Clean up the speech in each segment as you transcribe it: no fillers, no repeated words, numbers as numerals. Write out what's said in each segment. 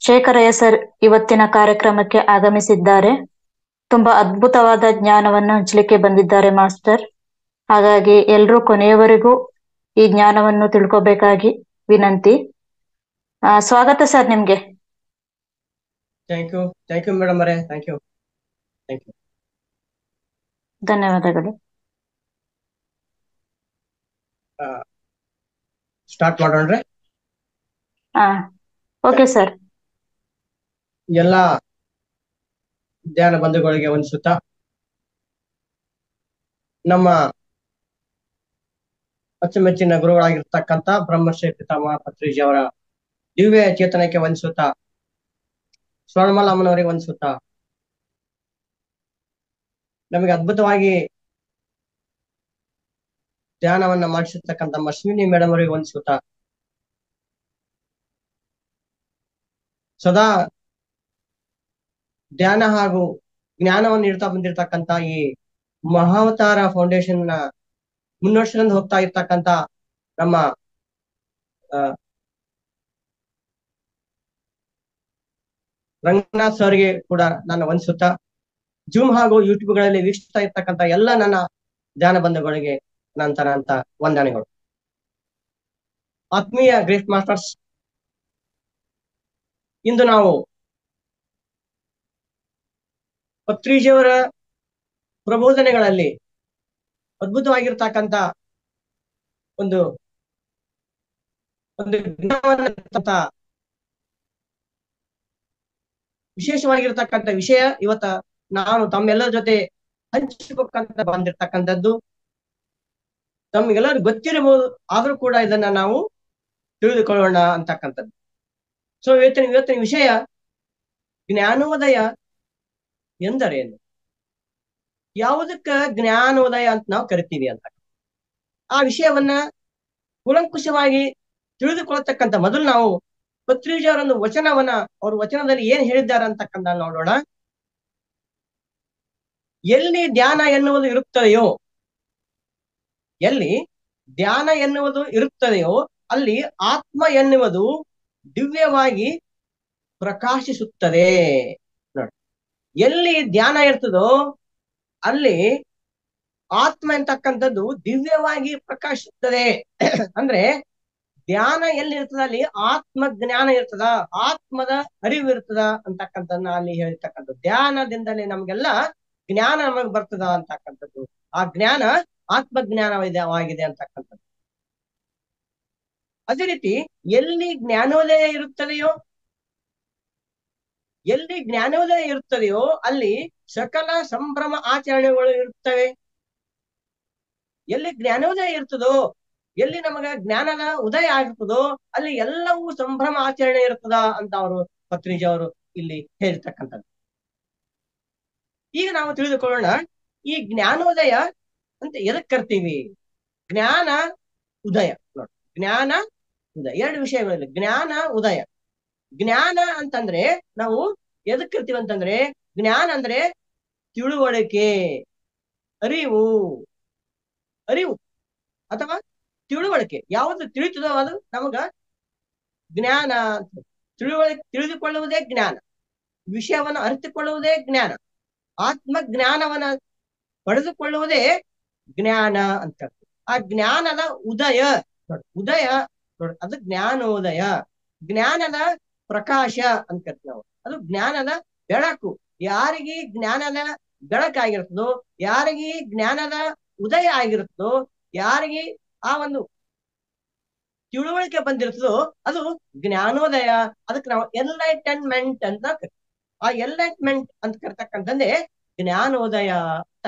Shekharaiah sir ಇವತ್ತಿನ ಕಾರ್ಯಕ್ರಮಕ್ಕೆ ಆಗಮಿಸಿದ್ದಾರೆ. ತುಂಬಾ ಅದ್ಭುತವಾದ ಜ್ಞಾನವನ್ನು ಹಂಚಲಿಕ್ಕೆ ಬಂದಿದ್ದಾರೆ ಮಾಸ್ಟರ್. ಹಾಗಾಗಿ ಎಲ್ರೂ ಕೊನೆಯವರೆಗೂ ಈ ಜ್ಞಾನವನ್ನು ತಿಳ್ಕೊಬೇಕಾಗಿ ವಿನಂತಿ. ಸ್ವಾಗತ ಸರ್ ನಿಮ್ಗೆ. ಥ್ಯಾಂಕ್ ಯು ಮೇಡಮ್ ಅವರೇ, ಥ್ಯಾಂಕ್ ಯು. ಧನ್ಯವಾದಗಳು. ಸ್ಟಾರ್ಟ್ ಮಾಡೋಣ್ರೆ. Okay sir. ಎಲ್ಲ ಧ್ಯಾನ ಬಂಧುಗಳಿಗೆ ವಂದಿಸುತ್ತಾ ನಮ್ಮ ಅಚ್ಚುಮೆಚ್ಚಿನ ಗುರುಗಳಾಗಿರ್ತಕ್ಕಂಥ ಬ್ರಹ್ಮಶ್ರೀ ಪಿತಾಮಹ ಪತ್ರಿಜಿ ಅವರ ದಿವ್ಯ ಚೇತನಕ್ಕೆ ವಂದಿಸುತ್ತಾ, ಸ್ವರ್ಣಮಾಲ ಅಮ್ಮನವರಿಗೆ ವಂದಿಸುತ್ತಾ, ನಮಗೆ ಅದ್ಭುತವಾಗಿ ಧ್ಯಾನವನ್ನ ಮಾಡಿಸಿರ್ತಕ್ಕಂಥ ಅಶ್ವಿನಿ ಮೇಡಮ್ ಅವರಿಗೆ ವಂದಿಸುತ್ತಾ, ಸದಾ ಧ್ಯಾನ ಹಾಗೂ ಜ್ಞಾನವನ್ನು ನೀಡ್ತಾ ಬಂದಿರತಕ್ಕಂತ ಈ ಮಹಾವತಾರ ಫೌಂಡೇಶನ್ ನ ಮುನ್ನಡೆಸ್ಕೊಂಡು ಹೋಗ್ತಾ ಇರ್ತಕ್ಕಂತ ನಮ್ಮ ರಂಗನಾಥ್ ಸರ್ಗೆ ಕೂಡ ನಾನು ವಂದಿಸುತ್ತಾ, ಜೂಮ್ ಹಾಗೂ ಯೂಟ್ಯೂಬ್ ಗಳಲ್ಲಿ ವೀಕ್ಷಿಸ್ತಾ ಇರ್ತಕ್ಕಂಥ ಎಲ್ಲ ನನ್ನ ಧ್ಯಾನ ಬಂಧುಗಳಿಗೆ ನಂತರ ಅಂತ ವಂದನೆಗಳು. ಆತ್ಮೀಯ ಗ್ರೇಟ್ ಮಾಸ್ಟರ್ಸ್, ಇಂದು ನಾವು ಪತ್ರಿಜಿಯವರ ಪ್ರಬೋಧನೆಗಳಲ್ಲಿ ಅದ್ಭುತವಾಗಿರ್ತಕ್ಕಂಥ ಒಂದು ವಿಶೇಷವಾಗಿರ್ತಕ್ಕಂಥ ವಿಷಯ ಇವತ್ತ ನಾನು ತಮ್ಮೆಲ್ಲರ ಜೊತೆ ಹಂಚಿಬೇಕಂತ ಬಂದಿರ್ತಕ್ಕಂಥದ್ದು. ತಮ್ಗೆಲ್ಲರೂ ಗೊತ್ತಿರಬಹುದು, ಆದ್ರೂ ಕೂಡ ಇದನ್ನ ನಾವು ತಿಳಿದುಕೊಳ್ಳೋಣ ಅಂತಕ್ಕಂಥದ್ದು. ಸೊ ಇವತ್ತಿನ ವಿಷಯ ಜ್ಞಾನೋದಯ ಎಂದರೇನು, ಯಾವುದಕ್ಕ ಜ್ಞಾನೋದಯ ಅಂತ ನಾವು ಕರಿತೀವಿ ಅಂತ ಆ ವಿಷಯವನ್ನ ಕೂಲಂಕುಷವಾಗಿ ತಿಳಿದುಕೊಳ್ಳತಕ್ಕಂಥ ಮೊದಲು ನಾವು ಪತ್ರಿಜಿಯವರೊಂದು ವಚನವನ್ನ ಅವ್ರ ವಚನದಲ್ಲಿ ಏನ್ ಹೇಳಿದ್ದಾರೆ ಅಂತಕ್ಕಂಥ ನೋಡೋಣ. ಎಲ್ಲಿ ಧ್ಯಾನ ಎನ್ನುವುದು ಇರುತ್ತದೆಯೋ, ಎಲ್ಲಿ ಧ್ಯಾನ ಎನ್ನುವುದು ಇರುತ್ತದೆಯೋ ಅಲ್ಲಿ ಆತ್ಮ ಎನ್ನುವುದು ದಿವ್ಯವಾಗಿ ಪ್ರಕಾಶಿಸುತ್ತದೆ. ನೋಡಿ, ಎಲ್ಲಿ ಧ್ಯಾನ ಇರ್ತದೋ ಅಲ್ಲಿ ಆತ್ಮ ಅಂತಕ್ಕಂಥದ್ದು ದಿವ್ಯವಾಗಿ ಪ್ರಕಾಶಿಸುತ್ತದೆ. ಅಂದ್ರೆ ಧ್ಯಾನ ಎಲ್ಲಿ ಇರ್ತದ ಅಲ್ಲಿ ಆತ್ಮ ಜ್ಞಾನ ಇರ್ತದ, ಆತ್ಮದ ಅರಿವು ಇರ್ತದ ಅಂತಕ್ಕಂಥದ್ದನ್ನ ಅಲ್ಲಿ ಹೇಳ್ತಕ್ಕಂಥದ್ದು. ಧ್ಯಾನದಿಂದಲೇ ನಮ್ಗೆಲ್ಲ ಜ್ಞಾನ ನಮಗ್ ಬರ್ತದ ಅಂತಕ್ಕಂಥದ್ದು. ಆ ಜ್ಞಾನ ಆತ್ಮಜ್ಞಾನವಾಗಿದೆ ಅಂತಕ್ಕಂಥದ್ದು. ಅದೇ ರೀತಿ ಎಲ್ಲಿ ಜ್ಞಾನೋದಯ ಇರುತ್ತದೆಯೋ, ಎಲ್ಲಿ ಜ್ಞಾನೋದಯ ಇರುತ್ತದೆಯೋ ಅಲ್ಲಿ ಸಕಲ ಸಂಭ್ರಮ ಆಚರಣೆಗಳು ಇರುತ್ತವೆ. ಎಲ್ಲಿ ಜ್ಞಾನೋದಯ ಇರ್ತದೋ, ಎಲ್ಲಿ ನಮಗ ಜ್ಞಾನದ ಉದಯ ಆಗಿರ್ತದೋ ಅಲ್ಲಿ ಎಲ್ಲವೂ ಸಂಭ್ರಮ ಆಚರಣೆ ಇರ್ತದ ಅಂತ ಅವರು ಪತ್ರಿಜಿ ಅವರು ಇಲ್ಲಿ ಹೇಳಿರ್ತಕ್ಕಂಥದ್ದು. ಈಗ ನಾವು ತಿಳಿದುಕೊಳ್ಳೋಣ, ಈ ಜ್ಞಾನೋದಯ ಅಂತ ಎದಕ್ ಕರ್ತೀವಿ? ಜ್ಞಾನ ಉದಯ. ನೋಡಿ, ಜ್ಞಾನ ಉದಯ ಎರಡು ವಿಷಯಗಳಿಲ್ಲ. ಜ್ಞಾನ ಉದಯ. ಜ್ಞಾನ ಅಂತಂದ್ರೆ ನಾವು ಎದಕ್ ಕರಿತೀವಿ ಅಂತಂದ್ರೆ, ಜ್ಞಾನ ಅಂದ್ರೆ ತಿಳುವಳಿಕೆ, ಅರಿವು ಅಥವಾ ತಿಳುವಳಿಕೆ. ಯಾವುದು ತಿಳಿತದೋ ಅದು ನಮಗ ಜ್ಞಾನ. ತಿಳಿದುಕೊಳ್ಳುವುದೇ ಜ್ಞಾನ, ವಿಷಯವನ್ನು ಅರಿತುಕೊಳ್ಳುವುದೇ ಜ್ಞಾನ, ಆತ್ಮ ಜ್ಞಾನವನ್ನ ಪಡೆದುಕೊಳ್ಳುವುದೇ ಜ್ಞಾನ ಅಂತ. ಆ ಜ್ಞಾನದ ಉದಯ ನೋಡಿ, ಅದು ಜ್ಞಾನೋದಯ. ಜ್ಞಾನದ ಪ್ರಕಾಶ ಅಂತ ಕರಿತೀವಿ ನಾವು. ಅದು ಜ್ಞಾನದ ಬೆಳಕು. ಯಾರಿಗೆ ಜ್ಞಾನದ ಬೆಳಕಾಗಿರ್ತದೋ, ಯಾರಿಗೆ ಜ್ಞಾನದ ಉದಯ ಆಗಿರುತ್ತದೋ, ಯಾರಿಗೆ ಆ ಒಂದು ತಿಳುವಳಿಕೆ ಬಂದಿರ್ತದೋ ಅದು ಜ್ಞಾನೋದಯ. ಅದಕ್ಕೆ ನಾವು ಎನ್ಲೈಟನ್ಮೆಂಟ್ ಅಂತ ಕರಿತೀವಿ. ಆ ಎನ್ಲೈಟ್ಮೆಂಟ್ ಅಂತ ಕರ್ತಕ್ಕಂಥದ್ದೇ ಜ್ಞಾನೋದಯ ಅಂತ.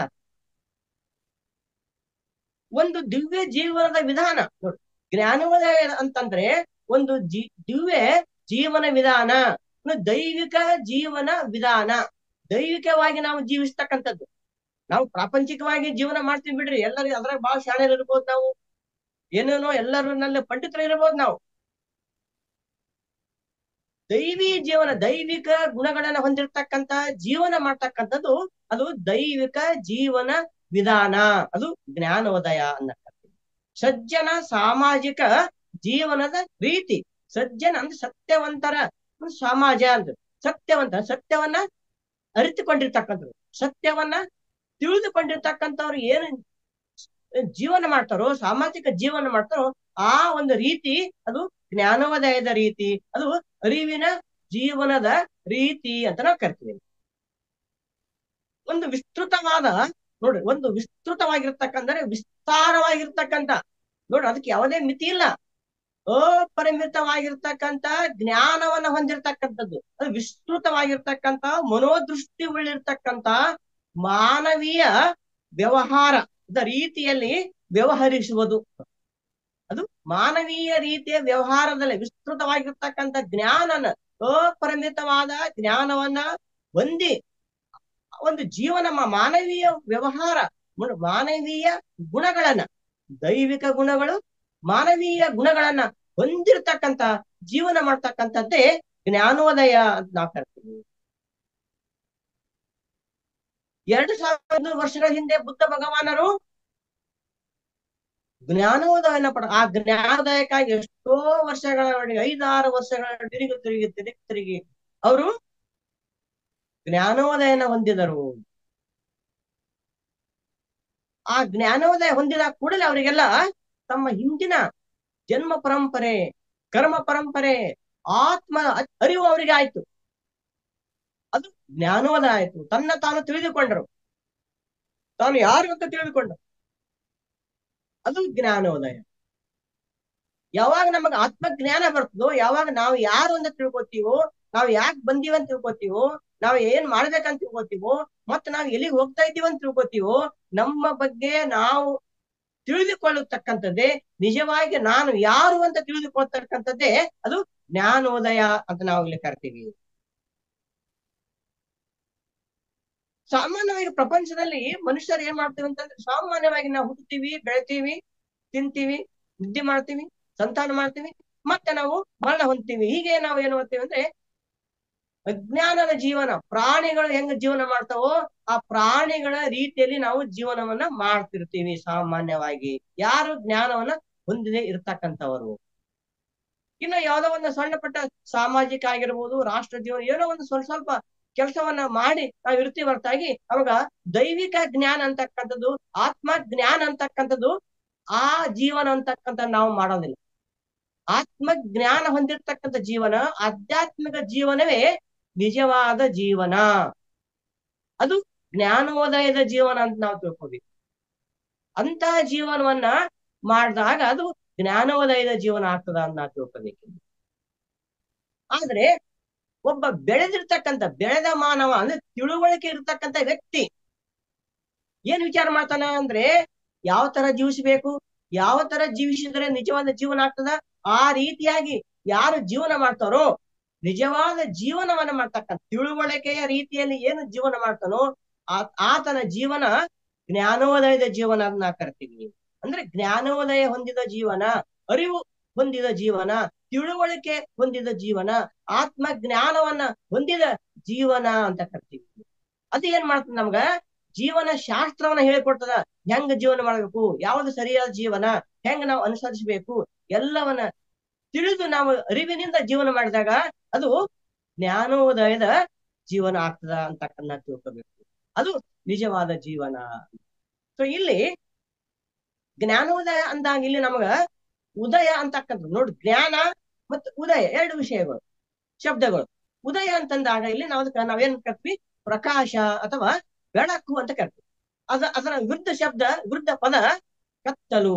ಒಂದು ದಿವ್ಯ ಜೀವನದ ವಿಧಾನ. ನೋಡಿ, ಜ್ಞಾನೋದಯ ಅಂತಂದ್ರೆ ಒಂದು ದಿವ್ಯ ಜೀವನ ವಿಧಾನ, ದೈವಿಕ ಜೀವನ ವಿಧಾನ. ದೈವಿಕವಾಗಿ ನಾವು ಜೀವಿಸ್ತಕ್ಕಂಥದ್ದು. ನಾವು ಪ್ರಾಪಂಚಿಕವಾಗಿ ಜೀವನ ಮಾಡ್ತೀವಿ ಬಿಡ್ರಿ, ಎಲ್ಲರಿಗೂ ಅದ್ರಾಗ ಬಹಳ ಶಾಣೆರು ಇರ್ಬೋದು, ನಾವು ಏನೇನೋ ಎಲ್ಲರನ್ನೆಲ್ಲ ಪಂಡಿತರು ಇರ್ಬೋದು. ನಾವು ದೈವಿ ಜೀವನ, ದೈವಿಕ ಗುಣಗಳನ್ನ ಹೊಂದಿರತಕ್ಕಂತ ಜೀವನ ಮಾಡ್ತಕ್ಕಂಥದ್ದು ಅದು ದೈವಿಕ ಜೀವನ ವಿಧಾನ. ಅದು ಜ್ಞಾನೋದಯ ಅನ್ನಕ್ಕಂಥದ್ದು. ಸಜ್ಜನ ಸಾಮಾಜಿಕ ಜೀವನದ ರೀತಿ. ಸಜ್ಜನ ಅಂದ್ರೆ ಸತ್ಯವಂತರ ಒಂದು ಸಮಾಜ ಅಂತ. ಸತ್ಯವನ್ನ ಅರಿತುಕೊಂಡಿರ್ತಕ್ಕಂಥವ್ರು, ಸತ್ಯವನ್ನ ತಿಳಿದುಕೊಂಡಿರ್ತಕ್ಕಂಥವ್ರು ಏನು ಜೀವನ ಮಾಡ್ತಾರೋ, ಸಾಮಾಜಿಕ ಜೀವನ ಮಾಡ್ತಾರೋ, ಆ ಒಂದು ರೀತಿ ಅದು ಜ್ಞಾನೋದಯದ ರೀತಿ, ಅದು ಅರಿವಿನ ಜೀವನದ ರೀತಿ ಅಂತ ನಾವು ಕರಿತೀವಿ. ಒಂದು ವಿಸ್ತೃತವಾದ ನೋಡ್ರಿ, ಒಂದು ವಿಸ್ತೃತವಾಗಿರ್ತಕ್ಕಂದ್ರೆ ವಿಸ್ತಾರವಾಗಿರ್ತಕ್ಕಂಥ, ನೋಡ್ರಿ ಅದಕ್ಕೆ ಯಾವುದೇ ಮಿತಿ ಇಲ್ಲ, ಅಪರಿಮಿತವಾಗಿರ್ತಕ್ಕಂಥ ಜ್ಞಾನವನ್ನ ಹೊಂದಿರತಕ್ಕಂಥದ್ದು, ಅದು ವಿಸ್ತೃತವಾಗಿರ್ತಕ್ಕಂಥ ಮನೋದೃಷ್ಟಿ ಉಳ್ಳಿರ್ತಕ್ಕಂಥ ಮಾನವೀಯ ವ್ಯವಹಾರದ ರೀತಿಯಲ್ಲಿ ವ್ಯವಹರಿಸುವುದು. ಅದು ಮಾನವೀಯ ರೀತಿಯ ವ್ಯವಹಾರದಲ್ಲಿ ವಿಸ್ತೃತವಾಗಿರ್ತಕ್ಕಂಥ ಜ್ಞಾನನ, ಅಪರಿಮಿತವಾದ ಜ್ಞಾನವನ್ನ ಹೊಂದಿ ಒಂದು ಜೀವನ, ಮಾನವೀಯ ವ್ಯವಹಾರ, ಮಾನವೀಯ ಗುಣಗಳನ್ನ, ದೈವಿಕ ಗುಣಗಳು, ಮಾನವೀಯ ಗುಣಗಳನ್ನ ಹೊಂದಿರತಕ್ಕಂತ ಜೀವನ ಮಾಡ್ತಕ್ಕಂಥದ್ದೇ ಜ್ಞಾನೋದಯ ಅಂತ ನಾವು ಕರಿತೀವಿ. 2500 ವರ್ಷಗಳ ಹಿಂದೆ ಬುದ್ಧ ಭಗವಾನರು ಜ್ಞಾನೋದಯನ ಆ ಜ್ಞಾನೋದಯಕ್ಕಾಗಿ ಎಷ್ಟೋ ವರ್ಷಗಳವರೆಗೆ, 5-6 ವರ್ಷಗಳ ತಿರುಗಿ ಅವರು ಜ್ಞಾನೋದಯನ ಹೊಂದಿದರು. ಆ ಜ್ಞಾನೋದಯ ಹೊಂದಿದ ಕೂಡಲೇ ಅವರಿಗೆಲ್ಲ ತಮ್ಮ ಹಿಂದಿನ ಜನ್ಮ ಪರಂಪರೆ, ಕರ್ಮ ಪರಂಪರೆ, ಆತ್ಮ ಅರಿವು ಅವರಿಗೆ ಆಯ್ತು. ಅದು ಜ್ಞಾನೋದಯ ಆಯ್ತು. ತನ್ನ ತಾನು ತಿಳಿದುಕೊಂಡರು, ತಾನು ಯಾರು ಅಂತ ತಿಳಿದುಕೊಂಡರು, ಅದು ಜ್ಞಾನೋದಯ. ಯಾವಾಗ ನಮಗ ಆತ್ಮಜ್ಞಾನ ಬರ್ತದೋ, ಯಾವಾಗ ನಾವು ಯಾರು ಅಂತ ತಿಳ್ಕೊತೀವೋ, ನಾವು ಯಾಕೆ ಬಂದೀವ ಅಂತ ತಿಳ್ಕೊತೀವೋ, ನಾವು ಏನ್ ಮಾಡ್ಬೇಕಂತ ತಿಳ್ಕೊತೀವೋ, ಮತ್ತೆ ನಾವು ಎಲ್ಲಿಗೆ ಹೋಗ್ತಾ ಇದ್ದೀವಿ ಅಂತ ತಿಳ್ಕೊತೀವೋ, ನಮ್ಮ ಬಗ್ಗೆ ನಾವು ತಿಳಿದುಕೊಳ್ಳತಕ್ಕಂಥದ್ದೇ, ನಿಜವಾಗಿ ನಾನು ಯಾರು ಅಂತ ತಿಳಿದುಕೊಳ್ತಕ್ಕಂಥದ್ದೇ ಅದು ಜ್ಞಾನೋದಯ ಅಂತ ನಾವು ಇಲ್ಲಿ ಕರಿತೀವಿ. ಸಾಮಾನ್ಯವಾಗಿ ಪ್ರಪಂಚದಲ್ಲಿ ಮನುಷ್ಯರು ಏನ್ ಮಾಡ್ತೀವಿ ಅಂತಂದ್ರೆ, ಸಾಮಾನ್ಯವಾಗಿ ನಾವು ಹುಟ್ಟುತ್ತೀವಿ, ಬೆಳಿತೀವಿ, ತಿಂತೀವಿ, ನಿದ್ದೆ ಮಾಡ್ತೀವಿ, ಸಂತಾನ ಮಾಡ್ತೀವಿ, ಮತ್ತೆ ನಾವು ಮರಣ ಹೊಂದ್ತೀವಿ. ಹೀಗೆ ನಾವು ಏನ್ ಮಾಡ್ತೀವಿ ಅಂದ್ರೆ, ಅಜ್ಞಾನದ ಜೀವನ, ಪ್ರಾಣಿಗಳು ಹೆಂಗ ಜೀವನ ಮಾಡ್ತಾವೋ ಆ ಪ್ರಾಣಿಗಳ ರೀತಿಯಲ್ಲಿ ನಾವು ಜೀವನವನ್ನ ಮಾಡ್ತಿರ್ತೀವಿ ಸಾಮಾನ್ಯವಾಗಿ, ಯಾರು ಜ್ಞಾನವನ್ನ ಹೊಂದಿದೆ ಇರ್ತಕ್ಕಂಥವರು. ಇನ್ನು ಯಾವ್ದೋ ಒಂದು ಸಣ್ಣ ಪಟ್ಟ ಸಾಮಾಜಿಕ ಆಗಿರ್ಬೋದು, ರಾಷ್ಟ್ರ ಜೀವನ, ಏನೋ ಒಂದು ಸ್ವಲ್ಪ ಕೆಲಸವನ್ನ ಮಾಡಿ ನಾವು ಇರ್ತೀವಿ ಹೊರತಾಗಿ ಅವಾಗ ದೈವಿಕ ಜ್ಞಾನ ಅಂತಕ್ಕಂಥದ್ದು, ಆತ್ಮ ಜ್ಞಾನ ಅಂತಕ್ಕಂಥದ್ದು, ಆ ಜೀವನ ಅಂತಕ್ಕಂಥ ನಾವು ಮಾಡೋದಿಲ್ಲ. ಆತ್ಮ ಜ್ಞಾನ ಹೊಂದಿರತಕ್ಕಂಥ ಜೀವನ, ಆಧ್ಯಾತ್ಮಿಕ ಜೀವನವೇ ನಿಜವಾದ ಜೀವನ, ಅದು ಜ್ಞಾನೋದಯದ ಜೀವನ ಅಂತ ನಾವು ತಿಳ್ಕೋಬೇಕು. ಅಂತಹ ಜೀವನವನ್ನ ಮಾಡಿದಾಗ ಅದು ಜ್ಞಾನೋದಯದ ಜೀವನ ಆಗ್ತದ ಅಂತ ನಾವು ತಿಳ್ಕೋಬೇಕು. ಆದ್ರೆ ಒಬ್ಬ ಬೆಳೆದ ಮಾನವ ಅಂದ್ರೆ ತಿಳುವಳಿಕೆ ಇರ್ತಕ್ಕಂಥ ವ್ಯಕ್ತಿ ಏನ್ ವಿಚಾರ ಮಾಡ್ತಾನ ಅಂದ್ರೆ, ಯಾವ ತರ ಜೀವಿಸಬೇಕು, ಯಾವ ತರ ಜೀವಿಸಿದ್ರೆ ನಿಜವಾದ ಜೀವನ ಆಗ್ತದ, ಆ ರೀತಿಯಾಗಿ ಯಾರು ಜೀವನ ಮಾಡ್ತಾರೋ, ನಿಜವಾದ ಜೀವನವನ್ನ ಮಾಡ್ತಕ್ಕಂಥ ತಿಳುವಳಿಕೆಯ ರೀತಿಯಲ್ಲಿ ಏನು ಜೀವನ ಮಾಡ್ತಾನೋ ಆತನ ಜೀವನ ಜ್ಞಾನೋದಯದ ಜೀವನ ಅಂತ ನಾವು ಕರಿತೀವಿ. ಅಂದ್ರೆ ಜ್ಞಾನೋದಯ ಹೊಂದಿದ ಜೀವನ, ಅರಿವು ಹೊಂದಿದ ಜೀವನ, ತಿಳುವಳಿಕೆ ಹೊಂದಿದ ಜೀವನ, ಆತ್ಮ ಜ್ಞಾನವನ್ನ ಹೊಂದಿದ ಜೀವನ ಅಂತ ಕರಿತೀವಿ. ಅದು ಏನ್ ಮಾಡ್ತದ, ನಮ್ಗ ಜೀವನ ಶಾಸ್ತ್ರವನ್ನ ಹೇಳಿಕೊಡ್ತದ. ಹೆಂಗ ಜೀವನ ಮಾಡ್ಬೇಕು, ಯಾವ್ದು ಸರಿಯಾದ ಜೀವನ, ಹೆಂಗ ನಾವು ಅನುಸರಿಸಬೇಕು, ಎಲ್ಲವನ್ನ ತಿಳಿದು ನಾವು ಅರಿವಿನಿಂದ ಜೀವನ ಮಾಡಿದಾಗ ಅದು ಜ್ಞಾನೋದಯದ ಜೀವನ ಆಗ್ತದ ಅಂತಕ್ಕನ್ನ ತಿಳ್ಕೋಬೇಕು. ಅದು ನಿಜವಾದ ಜೀವನ. ಸೊ ಇಲ್ಲಿ ಜ್ಞಾನೋದಯ ಅಂದಾಗ ಇಲ್ಲಿ ನಮಗ ಉದಯ ಅಂತಕ್ಕಂಥದ್ದು ನೋಡಿ, ಜ್ಞಾನ ಮತ್ತು ಉದಯ ಎರಡು ವಿಷಯಗಳು, ಶಬ್ದಗಳು. ಉದಯ ಅಂತಂದಾಗ ಇಲ್ಲಿ ನಾವೇನ್ ಕರ್ತೀವಿ, ಪ್ರಕಾಶ ಅಥವಾ ಬೆಳಕು ಅಂತ ಕರ್ತೀವಿ. ಅದರ ವಿರುದ್ಧ ಪದ ಕತ್ತಲು.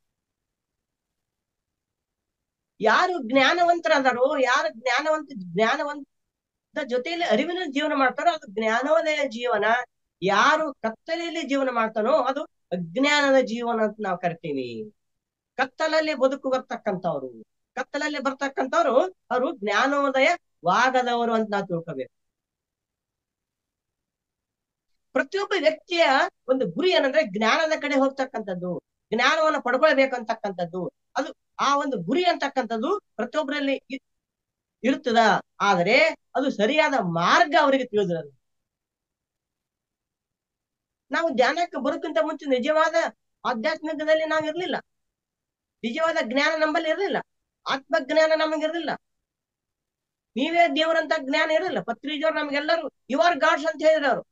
ಯಾರು ಜ್ಞಾನವಂತರದಾರೋ, ಯಾರು ಜ್ಞಾನವಂತ ಜೊತೆಯಲ್ಲಿ ಅರಿವಿನ ಜೀವನ ಮಾಡ್ತಾರೋ ಅದು ಜ್ಞಾನೋದಯ ಜೀವನ. ಯಾರು ಕತ್ತಲೆಯಲ್ಲಿ ಜೀವನ ಮಾಡ್ತಾನೋ ಅದು ಅಜ್ಞಾನದ ಜೀವನ ಅಂತ ನಾವು ಕರಿತೀವಿ. ಕತ್ತಲಲ್ಲಿ ಬರ್ತಕ್ಕಂಥವ್ರು ಅವರು ಜ್ಞಾನೋದಯವಾಗದವರು ಅಂತ ನಾವು ತಿಳ್ಕೋಬೇಕು. ಪ್ರತಿಯೊಬ್ಬ ವ್ಯಕ್ತಿಯ ಒಂದು ಗುರಿ ಏನಂದ್ರೆ ಜ್ಞಾನದ ಕಡೆ ಹೋಗ್ತಕ್ಕಂಥದ್ದು, ಜ್ಞಾನವನ್ನು ಪಡ್ಕೊಳ್ಬೇಕಂತಕ್ಕಂಥದ್ದು. ಅದು ಆ ಒಂದು ಗುರಿ ಅಂತಕ್ಕಂಥದ್ದು ಪ್ರತಿಯೊಬ್ಬರಲ್ಲಿ ಇರ್ತದ. ಆದರೆ ಅದು ಸರಿಯಾದ ಮಾರ್ಗ ಅವರಿಗೆ ತಿಳಿದಿರಲ್ಲ. ನಾವು ಧ್ಯಾನಕ್ಕೆ ಬರೋಕ್ಕಿಂತ ಮುಂಚೆ ನಿಜವಾದ ಆಧ್ಯಾತ್ಮಿಕದಲ್ಲಿ ನಾವು ಇರ್ಲಿಲ್ಲ, ನಿಜವಾದ ಜ್ಞಾನ ನಮ್ಮಲ್ಲಿ ಇರಲಿಲ್ಲ, ಆತ್ಮಜ್ಞಾನ ನಮಗಿರ್ಲಿಲ್ಲ. ನೀವೇ ದೇವರಂತ ಜ್ಞಾನ ಇರಲಿಲ್ಲ. ಪತ್ರಿಜವ್ರು ನಮ್ಗೆಲ್ಲರೂ ಯು ಆರ್ ಗಾಡ್ಸ್ ಅಂತ ಹೇಳಿದ್ರು. ಅವರು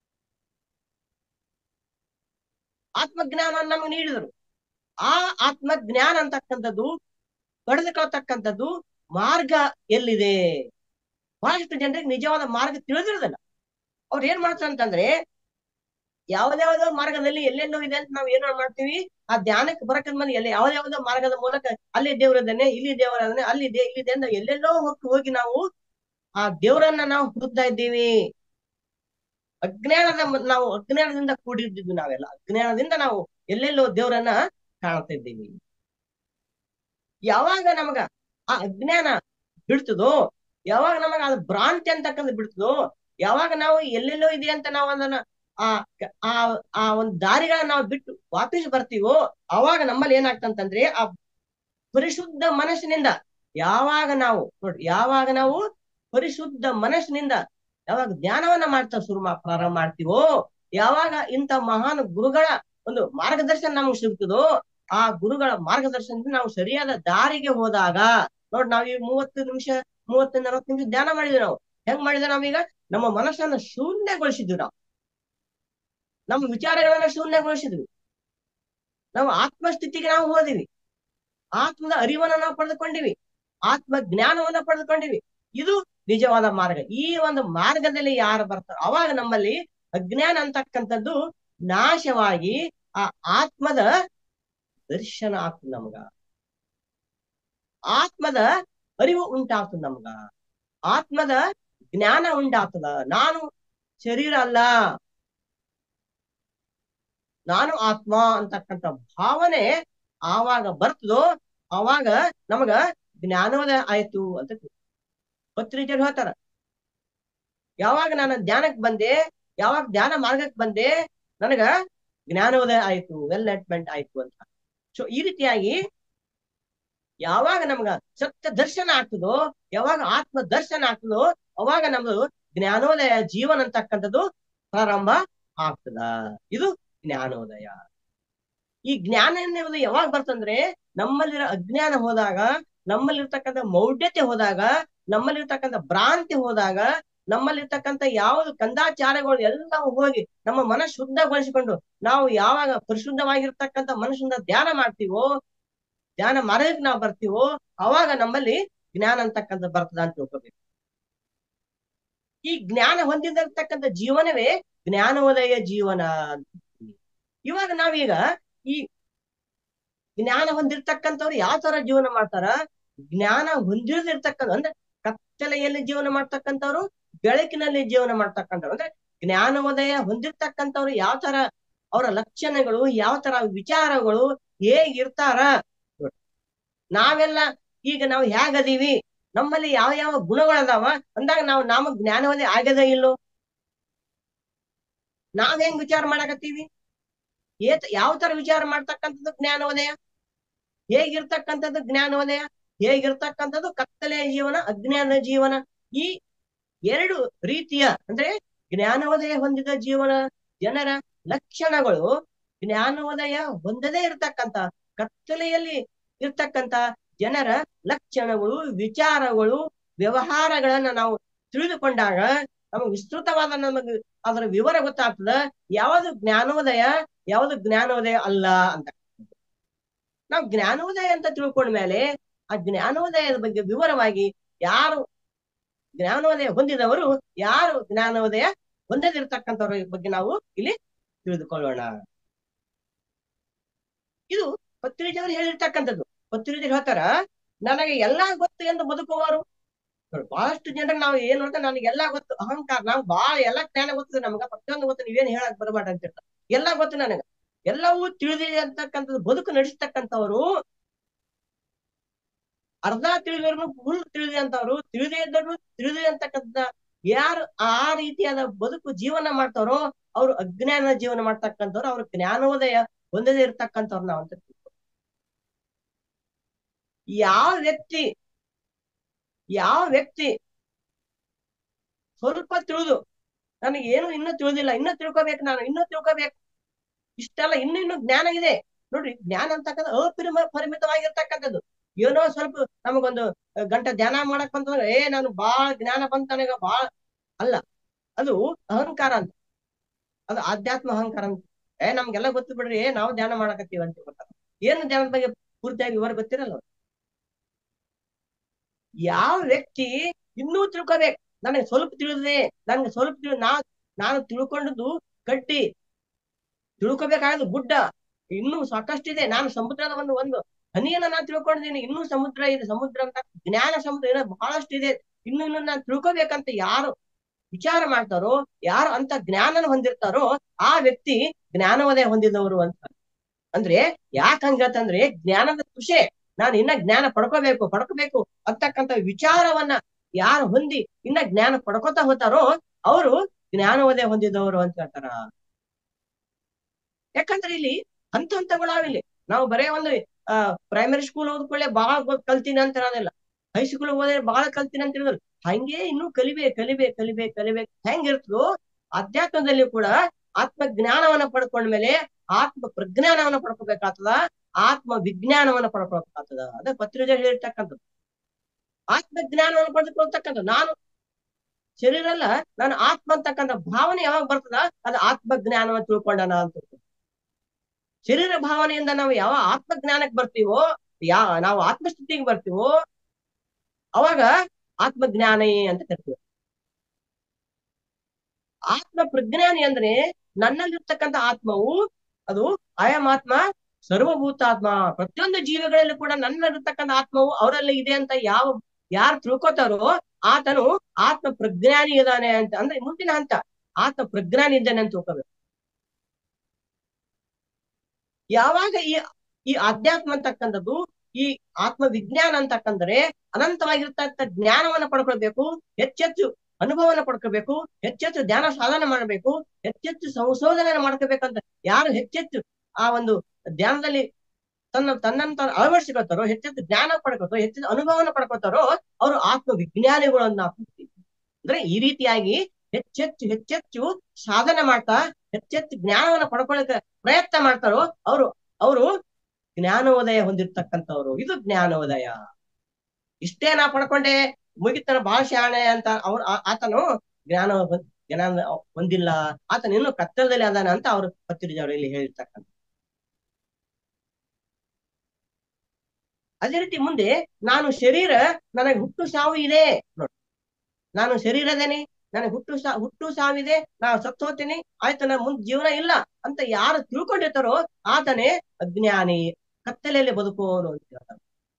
ಆತ್ಮಜ್ಞಾನ ನಮ್ಗೆ ನೀಡಿದರು. ಆ ಆತ್ಮಜ್ಞಾನ ಅಂತಕ್ಕಂಥದ್ದು ಪಡೆದುಕೊಳ್ತಕ್ಕಂಥದ್ದು ಮಾರ್ಗ ಎಲ್ಲಿದೆ? ಬಹಳಷ್ಟು ಜನರಿಗೆ ನಿಜವಾದ ಮಾರ್ಗ ತಿಳಿದಿರೋದಿಲ್ಲ. ಅವ್ರು ಏನ್ ಮಾಡ್ತಾರೆ ಅಂತಂದ್ರೆ, ಯಾವ್ದಾವ್ದೋ ಮಾರ್ಗದಲ್ಲಿ ಎಲ್ಲೆಲ್ಲೋ ಇದೆ ಅಂತ ನಾವ್ ಏನೋ ಮಾಡ್ತೀವಿ. ಆ ಧ್ಯಾನಕ್ಕೆ ಬರಕದ ಮಂದಿ ಎಲ್ಲ ಯಾವ್ದಾವ್ದೋ ಮಾರ್ಗದ ಮೂಲಕ ಅಲ್ಲಿ ದೇವರದನ್ನೇ, ಇಲ್ಲಿ ದೇವರದನ್ನೇ, ಅಲ್ಲಿದೆ ಇಲ್ಲಿದೆ ಅಂತ ಎಲ್ಲೆಲ್ಲೋ ಹೋಗಿ ನಾವು ಆ ದೇವರನ್ನ ನಾವು ಹುಡುಕ್ತಾ ಇದ್ದೀವಿ. ನಾವು ಅಜ್ಞಾನದಿಂದ ಕೂಡಿರ್ತಿದ್ವಿ. ನಾವೆಲ್ಲ ಅಜ್ಞಾನದಿಂದ ನಾವು ಎಲ್ಲೆಲ್ಲೋ ದೇವರನ್ನ ಕಾಣ್ತಿದ್ದೀವಿ. ಯಾವಾಗ ನಮಗ ಆ ಅಜ್ಞಾನ ಬಿಡ್ತದೋ, ಯಾವಾಗ ನಮಗ ಅದು ಭ್ರಾಂತಿ ಅಂತಕ್ಕಂಥ ಬಿಡ್ತದೋ, ಯಾವಾಗ ನಾವು ಎಲ್ಲೆಲ್ಲೋ ಇದೆ ಅಂತ ನಾವು ಅದನ್ನ ಆ ಆ ಆ ಒಂದು ದಾರಿಗಳನ್ನ ನಾವು ಬಿಟ್ಟು ವಾಪಸ್ ಬರ್ತೀವೋ, ಅವಾಗ ನಮ್ಮಲ್ಲಿ ಏನಾಗ್ತಂತಂದ್ರೆ ಆ ಪರಿಶುದ್ಧ ಮನಸ್ಸಿನಿಂದ ಯಾವಾಗ ನಾವು ಪರಿಶುದ್ಧ ಮನಸ್ಸಿನಿಂದ ಯಾವಾಗ ಧ್ಯಾನವನ್ನ ಮಾಡ್ತಾ ಪ್ರಾರಂಭ ಮಾಡ್ತೀವೋ, ಯಾವಾಗ ಇಂಥ ಮಹಾನ್ ಗುರುಗಳ ಒಂದು ಮಾರ್ಗದರ್ಶನ ನಮ್ಗೆ ಸಿಗ್ತದೋ, ಆ ಗುರುಗಳ ಮಾರ್ಗದರ್ಶನದಿಂದ ನಾವು ಸರಿಯಾದ ದಾರಿಗೆ ಹೋದಾಗ ನಾವ್ ಈ 30 ನಿಮಿಷ 40 ನಿಮಿಷ ಧ್ಯಾನ ಮಾಡಿದ್ವಿ. ನಾವು ಹೆಂಗ್ ಮಾಡಿದ್ವಿ? ನಾವೀಗ ನಮ್ಮ ಮನಸ್ಸನ್ನ ಶೂನ್ಯಗೊಳಿಸಿದ್ವಿ. ನಮ್ಮ ವಿಚಾರಗಳನ್ನ ಶೂನ್ಯಗೊಳಿಸಿದ್ವಿ. ನಾವು ಆತ್ಮಸ್ಥಿತಿಗೆ ನಾವು ಹೋದಿವಿ. ಆತ್ಮದ ಅರಿವನ್ನ ನಾವು ಪಡೆದುಕೊಂಡಿವಿ. ಆತ್ಮ ಜ್ಞಾನವನ್ನ ಪಡೆದುಕೊಂಡಿವಿ. ಇದು ನಿಜವಾದ ಮಾರ್ಗ. ಈ ಒಂದು ಮಾರ್ಗದಲ್ಲಿ ಯಾರು ಬರ್ತಾರೋ ಅವಾಗ ನಮ್ಮಲ್ಲಿ ಅಜ್ಞಾನ ಅಂತಕ್ಕಂಥದ್ದು ನಾಶವಾಗಿ ಆ ಆತ್ಮದ ದರ್ಶನ ಆಗ್ತದೆ. ನಮ್ಗ ಆತ್ಮದ ಅರಿವು ಉಂಟಾಗ್ತದ. ನಮ್ಗ ಆತ್ಮದ ಜ್ಞಾನ ಉಂಟಾಗ್ತದ. ನಾನು ಶರೀರ ಅಲ್ಲ, ನಾನು ಆತ್ಮ ಅಂತಕ್ಕಂಥ ಭಾವನೆ ಆವಾಗ ಬರ್ತದೋ, ಅವಾಗ ನಮಗ ಜ್ಞಾನೋದಯ ಆಯ್ತು ಅಂತ ಪತ್ರಿಜರು ಹೇಳ್ತಾರ. ಯಾವಾಗ ನಾನು ಧ್ಯಾನಕ್ಕೆ ಬಂದೆ, ಯಾವಾಗ ಧ್ಯಾನ ಮಾರ್ಗಕ್ಕೆ ಬಂದೆ, ನನಗ ಜ್ಞಾನೋದಯ ಆಯ್ತು, ವೆಲ್ಮೆಂಟ್ ಆಯ್ತು ಅಂತ. ಸೊ ಈ ರೀತಿಯಾಗಿ ಯಾವಾಗ ನಮ್ಗ ಸತ್ಯ ದರ್ಶನ ಆಗ್ತದೋ, ಯಾವಾಗ ಆತ್ಮ ದರ್ಶನ ಆಗ್ತದೋ, ಅವಾಗ ನಮ್ದು ಜ್ಞಾನೋದಯ ಜೀವನ ಅಂತಕ್ಕಂಥದ್ದು ಪ್ರಾರಂಭ ಆಗ್ತದ. ಇದು ಜ್ಞಾನೋದಯ. ಈ ಜ್ಞಾನ ಎನ್ನುವುದು ಯಾವಾಗ ಬರ್ತಂದ್ರೆ, ನಮ್ಮಲ್ಲಿರೋ ಅಜ್ಞಾನ ಹೋದಾಗ, ನಮ್ಮಲ್ಲಿರ್ತಕ್ಕಂಥ ಮೌಢ್ಯತೆ ಹೋದಾಗ, ನಮ್ಮಲ್ಲಿರ್ತಕ್ಕಂಥ ಭ್ರಾಂತಿ ಹೋದಾಗ, ನಮ್ಮಲ್ಲಿರ್ತಕ್ಕಂಥ ಯಾವುದು ಕಂದಾಚಾರಗಳು ಎಲ್ಲವೂ ಹೋಗಿ ನಮ್ಮ ಮನಸ್ಸು ಶುದ್ಧಗೊಳಿಸಿಕೊಂಡು ನಾವು ಯಾವಾಗ ಪರಿಶುದ್ಧವಾಗಿರ್ತಕ್ಕಂಥ ಮನಸ್ಸಿಂದ ಧ್ಯಾನ ಮಾಡ್ತೀವೋ, ಧ್ಯಾನ ಮಾರ್ಗಕ್ಕೆ ನಾವು ಬರ್ತೀವೋ, ಅವಾಗ ನಮ್ಮಲ್ಲಿ ಜ್ಞಾನ ಅಂತಕ್ಕಂಥ ಬರ್ತದ ಅಂತ ತಿಳ್ಕೊಬೇಕು. ಈ ಜ್ಞಾನ ಹೊಂದಿರತಕ್ಕಂಥ ಜೀವನವೇ ಜ್ಞಾನೋದಯ ಜೀವನ ಅಂತ. ಇವಾಗ ನಾವೀಗ ಈ ಜ್ಞಾನ ಹೊಂದಿರ್ತಕ್ಕಂಥವ್ರು ಯಾವ ತರ ಜೀವನ ಮಾಡ್ತಾರ? ಜ್ಞಾನ ಹೊಂದಿರದಿರ್ತಕ್ಕಂಥ ಅಂದ್ರೆ ಕತ್ತಲೆಯಲ್ಲಿ ಜೀವನ ಮಾಡ್ತಕ್ಕಂಥವ್ರು, ಬೆಳಕಿನಲ್ಲಿ ಜೀವನ ಮಾಡ್ತಕ್ಕಂಥವ್ರು. ಅಂದ್ರೆ ಜ್ಞಾನೋದಯ ಹೊಂದಿರ್ತಕ್ಕಂಥವ್ರು ಯಾವ ತರ, ಅವರ ಲಕ್ಷಣಗಳು ಯಾವ ತರ, ವಿಚಾರಗಳು ಹೇಗಿರ್ತಾರ. ನಾವೆಲ್ಲ ಈಗ ನಾವು ಹೇಗದೀವಿ, ನಮ್ಮಲ್ಲಿ ಯಾವ ಯಾವ ಗುಣಗಳದಾವ ಅಂದಾಗ ನಾವು ಜ್ಞಾನೋದಯ ಆಗದ ಇಲ್ಲೋ? ನಾವ್ ಹೆಂಗ್ ವಿಚಾರ ಮಾಡಕತ್ತೀವಿ? ಯಾವ ತರ ವಿಚಾರ ಮಾಡ್ತಕ್ಕಂಥದ್ದು ಜ್ಞಾನೋದಯ? ಹೇಗಿರ್ತಕ್ಕಂಥದ್ದು ಜ್ಞಾನೋದಯ? ಹೇಗಿರ್ತಕ್ಕಂಥದ್ದು ಕತ್ತಲೆಯ ಜೀವನ, ಅಜ್ಞಾನದ ಜೀವನ? ಈ ಎರಡು ರೀತಿಯ ಅಂದ್ರೆ ಜ್ಞಾನೋದಯ ಹೊಂದಿದ ಜೀವನ ಜನರ ಲಕ್ಷಣಗಳು, ಜ್ಞಾನೋದಯ ಹೊಂದದೇ ಇರ್ತಕ್ಕಂಥ ಕತ್ತಲೆಯಲ್ಲಿ ಇರ್ತಕ್ಕಂಥ ಜನರ ಲಕ್ಷಣಗಳು, ವಿಚಾರಗಳು, ವ್ಯವಹಾರಗಳನ್ನ ನಾವು ತಿಳಿದುಕೊಂಡಾಗ ನಮಗೆ ವಿಸ್ತೃತವಾದ ನಮಗೆ ಅದರ ವಿವರ ಗೊತ್ತಾಗ್ತದ. ಯಾವುದು ಜ್ಞಾನೋದಯ, ಯಾವುದು ಜ್ಞಾನೋದಯ ಅಲ್ಲ ಅಂತ. ನಾವು ಜ್ಞಾನೋದಯ ಅಂತ ತಿಳ್ಕೊಂಡ್ಮೇಲೆ ಆ ಜ್ಞಾನೋದಯದ ಬಗ್ಗೆ ವಿವರವಾಗಿ ಯಾರು ಜ್ಞಾನೋದಯ ಹೊಂದಿದವರು, ಯಾರು ಜ್ಞಾನೋದಯ ಹೊಂದದಿರ್ತಕ್ಕಂಥವ್ರ ಬಗ್ಗೆ ನಾವು ಇಲ್ಲಿ ತಿಳಿದುಕೊಳ್ಳೋಣ. ಇದು ಪತ್ರಿಜರು ಹೇಳಿರ್ತಕ್ಕಂಥದ್ದು. ಪತ್ರಿಜರು ಹೇಳ್ತಾರ, ನನಗೆ ಎಲ್ಲಾ ಗೊತ್ತು ಎಂದು ಬದುಕುವವರು. ಬಹಳಷ್ಟು ಜನರಿಗೆ ನಾವು ಏನ್ ನೋಡ್ತಾರೆ, ನನಗೆಲ್ಲಾ ಗೊತ್ತು, ಅಹಂಕಾರ, ನಾವು ಬಹಳ ಎಲ್ಲಾ ಜ್ಞಾನ ಗೊತ್ತದೆ, ನಮಗ ಪ್ರತಿಯೊಂದು ಗೊತ್ತು, ನೀವೇನ್ ಹೇಳಕ್ ಬರಬೇಡ ಅಂತಿರ್ತಾರೆ. ಎಲ್ಲಾ ಗೊತ್ತು ನನಗ, ಎಲ್ಲವೂ ತಿಳಿದಿದೆ ಅಂತಕ್ಕಂಥದ್ದು ಬದುಕು ನಡೆಸ್ತಕ್ಕಂಥವ್ರು, ಅರ್ಧ ತಿಳಿದವ್ರು ಫುಲ್ ತಿಳಿದೆ ಅಂತವ್ರು, ತಿಳಿದೇ ಇದ್ದವ್ರು ತಿಳಿದೆ ಅಂತಕ್ಕಂಥ ಯಾರು ಆ ರೀತಿಯಾದ ಬದುಕು ಜೀವನ ಮಾಡ್ತಾರೋ ಅವ್ರು ಅಜ್ಞಾನ ಜೀವನ ಮಾಡ್ತಕ್ಕಂಥವ್ರು, ಅವ್ರು ಜ್ಞಾನೋದಯ ಹೊಂದದೇ ಇರ್ತಕ್ಕಂಥವ್ರು ನಾವು ಅಂತ. ಯಾವ ವ್ಯಕ್ತಿ ಸ್ವಲ್ಪ ತಿಳಿದು ನನಗೆ ಏನು ಇನ್ನೂ ತಿಳಿದಿಲ್ಲ, ಇನ್ನೂ ತಿಳ್ಕೊಬೇಕು, ನಾನು ಇನ್ನೂ ತಿಳ್ಕೊಬೇಕು, ಇಷ್ಟೆಲ್ಲ ಇನ್ನೂ ಜ್ಞಾನ ಇದೆ ನೋಡ್ರಿ. ಜ್ಞಾನ ಅಂತಕ್ಕಂಥ ಪರಿಮಿತವಾಗಿರ್ತಕ್ಕಂಥದ್ದು. ಏನೋ ಸ್ವಲ್ಪ ನಮಗೊಂದು ಗಂಟೆ ಧ್ಯಾನ ಮಾಡಕ್ ಬಂತಂದ್ರೆ ನಾನು ಬಾಳ ಜ್ಞಾನ ಬಂತ ನನಗ ಬಾಳ ಅಲ್ಲ. ಅದು ಅಹಂಕಾರ ಅಂತ, ಅದು ಆಧ್ಯಾತ್ಮ ಅಹಂಕಾರ ಅಂತ. ನಮ್ಗೆಲ್ಲ ಗೊತ್ತು ಬಿಡ್ರಿ, ನಾವು ಧ್ಯಾನ ಮಾಡಕತ್ತೀವಿ ಅಂತ ಗೊತ್ತಾಗ ಏನು ಧ್ಯಾನದ ಬಗ್ಗೆ ಪೂರ್ತಿಯಾಗಿ ವಿವರ ಗೊತ್ತಿರಲ್ಲ. ಯಾವ ವ್ಯಕ್ತಿ ಇನ್ನೂ ತಿಳ್ಕೊಬೇಕು, ನನಗೆ ಸ್ವಲ್ಪ ತಿಳಿದಿದೆ, ನನ್ಗೆ ಸ್ವಲ್ಪ ನಾನು ತಿಳ್ಕೊಂಡದ್ದು ಗಟ್ಟಿ, ತಿಳ್ಕೊಬೇಕಾಗದು ಗುಡ್ಡ, ಇನ್ನೂ ಸಾಕಷ್ಟಿದೆ. ನಾನು ಸಮುದ್ರದ ಒಂದು ಹನಿಯನ್ನ ನಾನು ತಿಳ್ಕೊಂಡಿದ್ದೀನಿ, ಇನ್ನೂ ಸಮುದ್ರ ಇದೆ, ಸಮುದ್ರ ಅಂತ ಜ್ಞಾನ ಸಮುದ್ರ ಏನೋ ಬಹಳಷ್ಟಿದೆ, ಇನ್ನು ನಾನು ತಿಳ್ಕೊಬೇಕಂತ ಯಾರು ವಿಚಾರ ಮಾಡ್ತಾರೋ, ಯಾರು ಅಂತ ಜ್ಞಾನನ ಹೊಂದಿರ್ತಾರೋ ಆ ವ್ಯಕ್ತಿ ಜ್ಞಾನವದೇ ಹೊಂದಿದವರು ಅಂತ. ಅಂದ್ರೆ ಯಾಕಂಗಂತಂದ್ರೆ ಜ್ಞಾನದ ಖುಷಿ, ನಾನು ಇನ್ನ ಜ್ಞಾನ ಪಡ್ಕೋಬೇಕು ಅಂತಕ್ಕಂಥ ವಿಚಾರವನ್ನ ಯಾರು ಹೊಂದಿ ಇನ್ನ ಜ್ಞಾನ ಪಡ್ಕೋತಾ ಹೋತಾರೋ ಅವರು ಜ್ಞಾನವದೇ ಹೊಂದಿದವರು ಅಂತ ಹೇಳ್ತಾರ. ಯಾಕಂದ್ರೆ ಇಲ್ಲಿ ಹಂತಗಳಾವಿಲ್ಲಿ. ನಾವು ಬರೇ ಒಂದು ಪ್ರೈಮರಿ ಸ್ಕೂಲ್ ಓದ್ಕೊಳ್ಳೆ ಬಹಳ ಕಲ್ತೀನಿ ಅಂತ ಅನ್ನೋದಿಲ್ಲ, ಹೈಸ್ಕೂಲ್ ಓದಿದ್ರೆ ಬಹಳ ಕಲ್ತೀನಿ ಅಂತ ಹೇಳಿದ್ರು. ಹಂಗೆ ಇನ್ನೂ ಕಲಿಬೇಕು ಹೆಂಗಿರ್ತದೋ ಅಧ್ಯಾತ್ಮದಲ್ಲಿ ಕೂಡ ಆತ್ಮ ಜ್ಞಾನವನ್ನ ಪಡ್ಕೊಂಡ್ಮೇಲೆ ಆತ್ಮ ಪ್ರಜ್ಞಾನವನ್ನ ಪಡ್ಕೋಬೇಕಾಗ್ತದ, ಆತ್ಮ ವಿಜ್ಞಾನವನ್ನ ಪಡ್ಕೊಳ್ಬೇಕಾಗ್ತದ. ಅದ ಪತ್ರಿಜ ಹೇಳಿರ್ತಕ್ಕಂಥದ್ದು. ಆತ್ಮ ಜ್ಞಾನವನ್ನು ಪಡೆದುಕೊಳ್ತಕ್ಕಂಥದ್ದು. ನಾನು ಶರೀರ ಅಲ್ಲ, ನಾನು ಆತ್ಮ ಅಂತಕ್ಕಂಥ ಭಾವನೆ ಯಾವಾಗ ಬರ್ತದ ಅದು ಆತ್ಮ ಜ್ಞಾನವನ್ನು ತಿಳ್ಕೊಂಡನ ಅಂತ. ಶರೀರ ಭಾವನೆಯಿಂದ ನಾವು ಯಾವ ಆತ್ಮ ಜ್ಞಾನಕ್ಕೆ ಬರ್ತೀವೋ, ನಾವು ಆತ್ಮಸ್ಥಿತಿಗೆ ಬರ್ತೀವೋ ಅವಾಗ ಆತ್ಮಜ್ಞಾನಿ ಅಂತ ಕರಿತೀವಿ. ಆತ್ಮ ಪ್ರಜ್ಞಾನಿ ಅಂದ್ರೆ ನನ್ನಲ್ಲಿರ್ತಕ್ಕಂಥ ಆತ್ಮವು ಅದು ಅಯಂ ಆತ್ಮ ಸರ್ವಭೂತಾತ್ಮ, ಪ್ರತಿಯೊಂದು ಜೀವಿಗಳಲ್ಲಿ ಕೂಡ ನನ್ನಲ್ಲಿರ್ತಕ್ಕಂಥ ಆತ್ಮವು ಅವರಲ್ಲಿ ಇದೆ ಅಂತ ಯಾರು ತಿಳ್ಕೊತಾರೋ ಆತನು ಆತ್ಮ ಪ್ರಜ್ಞಾನಿ ಇದ್ದಾನೆ ಅಂತ. ಅಂದ್ರೆ ಮುಂದಿನ ಹಂತ ಆತ್ಮ ಪ್ರಜ್ಞಾನಿ ಇದ್ದಾನೆ ಅಂತ ತಿಳ್ಕೋಬೇಕು. ಯಾವಾಗ ಈ ಅಧ್ಯಾತ್ಮ ಅಂತಕ್ಕಂಥದ್ದು, ಈ ಆತ್ಮ ವಿಜ್ಞಾನ ಅಂತಕ್ಕಂದ್ರೆ ಅನಂತವಾಗಿರ್ತಕ್ಕಂಥ ಜ್ಞಾನವನ್ನ ಪಡ್ಕೊಳ್ಬೇಕು, ಹೆಚ್ಚೆಚ್ಚು ಅನುಭವನ ಪಡ್ಕೋಬೇಕು, ಹೆಚ್ಚೆಚ್ಚು ಧ್ಯಾನ ಸಾಧನೆ ಮಾಡಬೇಕು, ಹೆಚ್ಚೆಚ್ಚು ಸಂಶೋಧನೆ ಮಾಡ್ಕೋಬೇಕಂತ ಯಾರು ಹೆಚ್ಚೆಚ್ಚು ಆ ಒಂದು ಧ್ಯಾನದಲ್ಲಿ ತನ್ನಂತ ಅಳವಡಿಸಿಕೊಳ್ತಾರೋ, ಹೆಚ್ಚೆಚ್ಚು ಜ್ಞಾನ ಪಡ್ಕೊತಾರೋ, ಹೆಚ್ಚೆಚ್ಚು ಅನುಭವನ ಪಡ್ಕೊತಾರೋ ಅವರು ಆತ್ಮ ವಿಜ್ಞಾನಿಗಳನ್ನ. ಅಂದ್ರೆ ಈ ರೀತಿಯಾಗಿ ಹೆಚ್ಚೆಚ್ಚು ಸಾಧನೆ ಮಾಡ್ತಾ ಹೆಚ್ಚೆಚ್ಚು ಜ್ಞಾನವನ್ನ ಪಡ್ಕೊಳ್ಳಿಕ್ಕೆ ಪ್ರಯತ್ನ ಮಾಡ್ತಾರೋ ಅವರು ಜ್ಞಾನೋದಯ ಹೊಂದಿರ್ತಕ್ಕಂಥವ್ರು. ಇದು ಜ್ಞಾನೋದಯ. ಇಷ್ಟೇ ನಾ ಪಡ್ಕೊಂಡೆ ಮುಗಿತನ ಬಹಳ ಶಾಣೆ ಅಂತ ಆತನು ಜ್ಞಾನ ಹೊಂದಿಲ್ಲ, ಆತನ ಇನ್ನು ಕತ್ತಲದಲ್ಲಿ ಅದಾನ ಅಂತ ಅವರು ಪತ್ರಿಜವರು ಇಲ್ಲಿ ಹೇಳಿರ್ತಕ್ಕಂಥ. ಅದೇ ರೀತಿ ಮುಂದೆ ನಾನು ಶರೀರ, ನನಗೆ ಹುಟ್ಟು ಸಾವು ಇದೆ ನೋಡಿ, ನಾನು ಶರೀರದೇನೆ, ನನಗೆ ಹುಟ್ಟು ಸಾವಿದೆ, ನಾನು ಸತ್ತು ಹೋಗ್ತೀನಿ, ಆಯ್ತು ನನ್ನ ಮುಂದೆ ಜೀವನ ಇಲ್ಲ ಅಂತ ಯಾರು ತಿಳ್ಕೊಂಡಿರ್ತಾರೋ ಆತನೇ ಅಜ್ಞಾನಿ, ಕತ್ತಲೆಯಲ್ಲಿ ಬದುಕೋನು ಅಂತ ಹೇಳ್ತಾರೆ.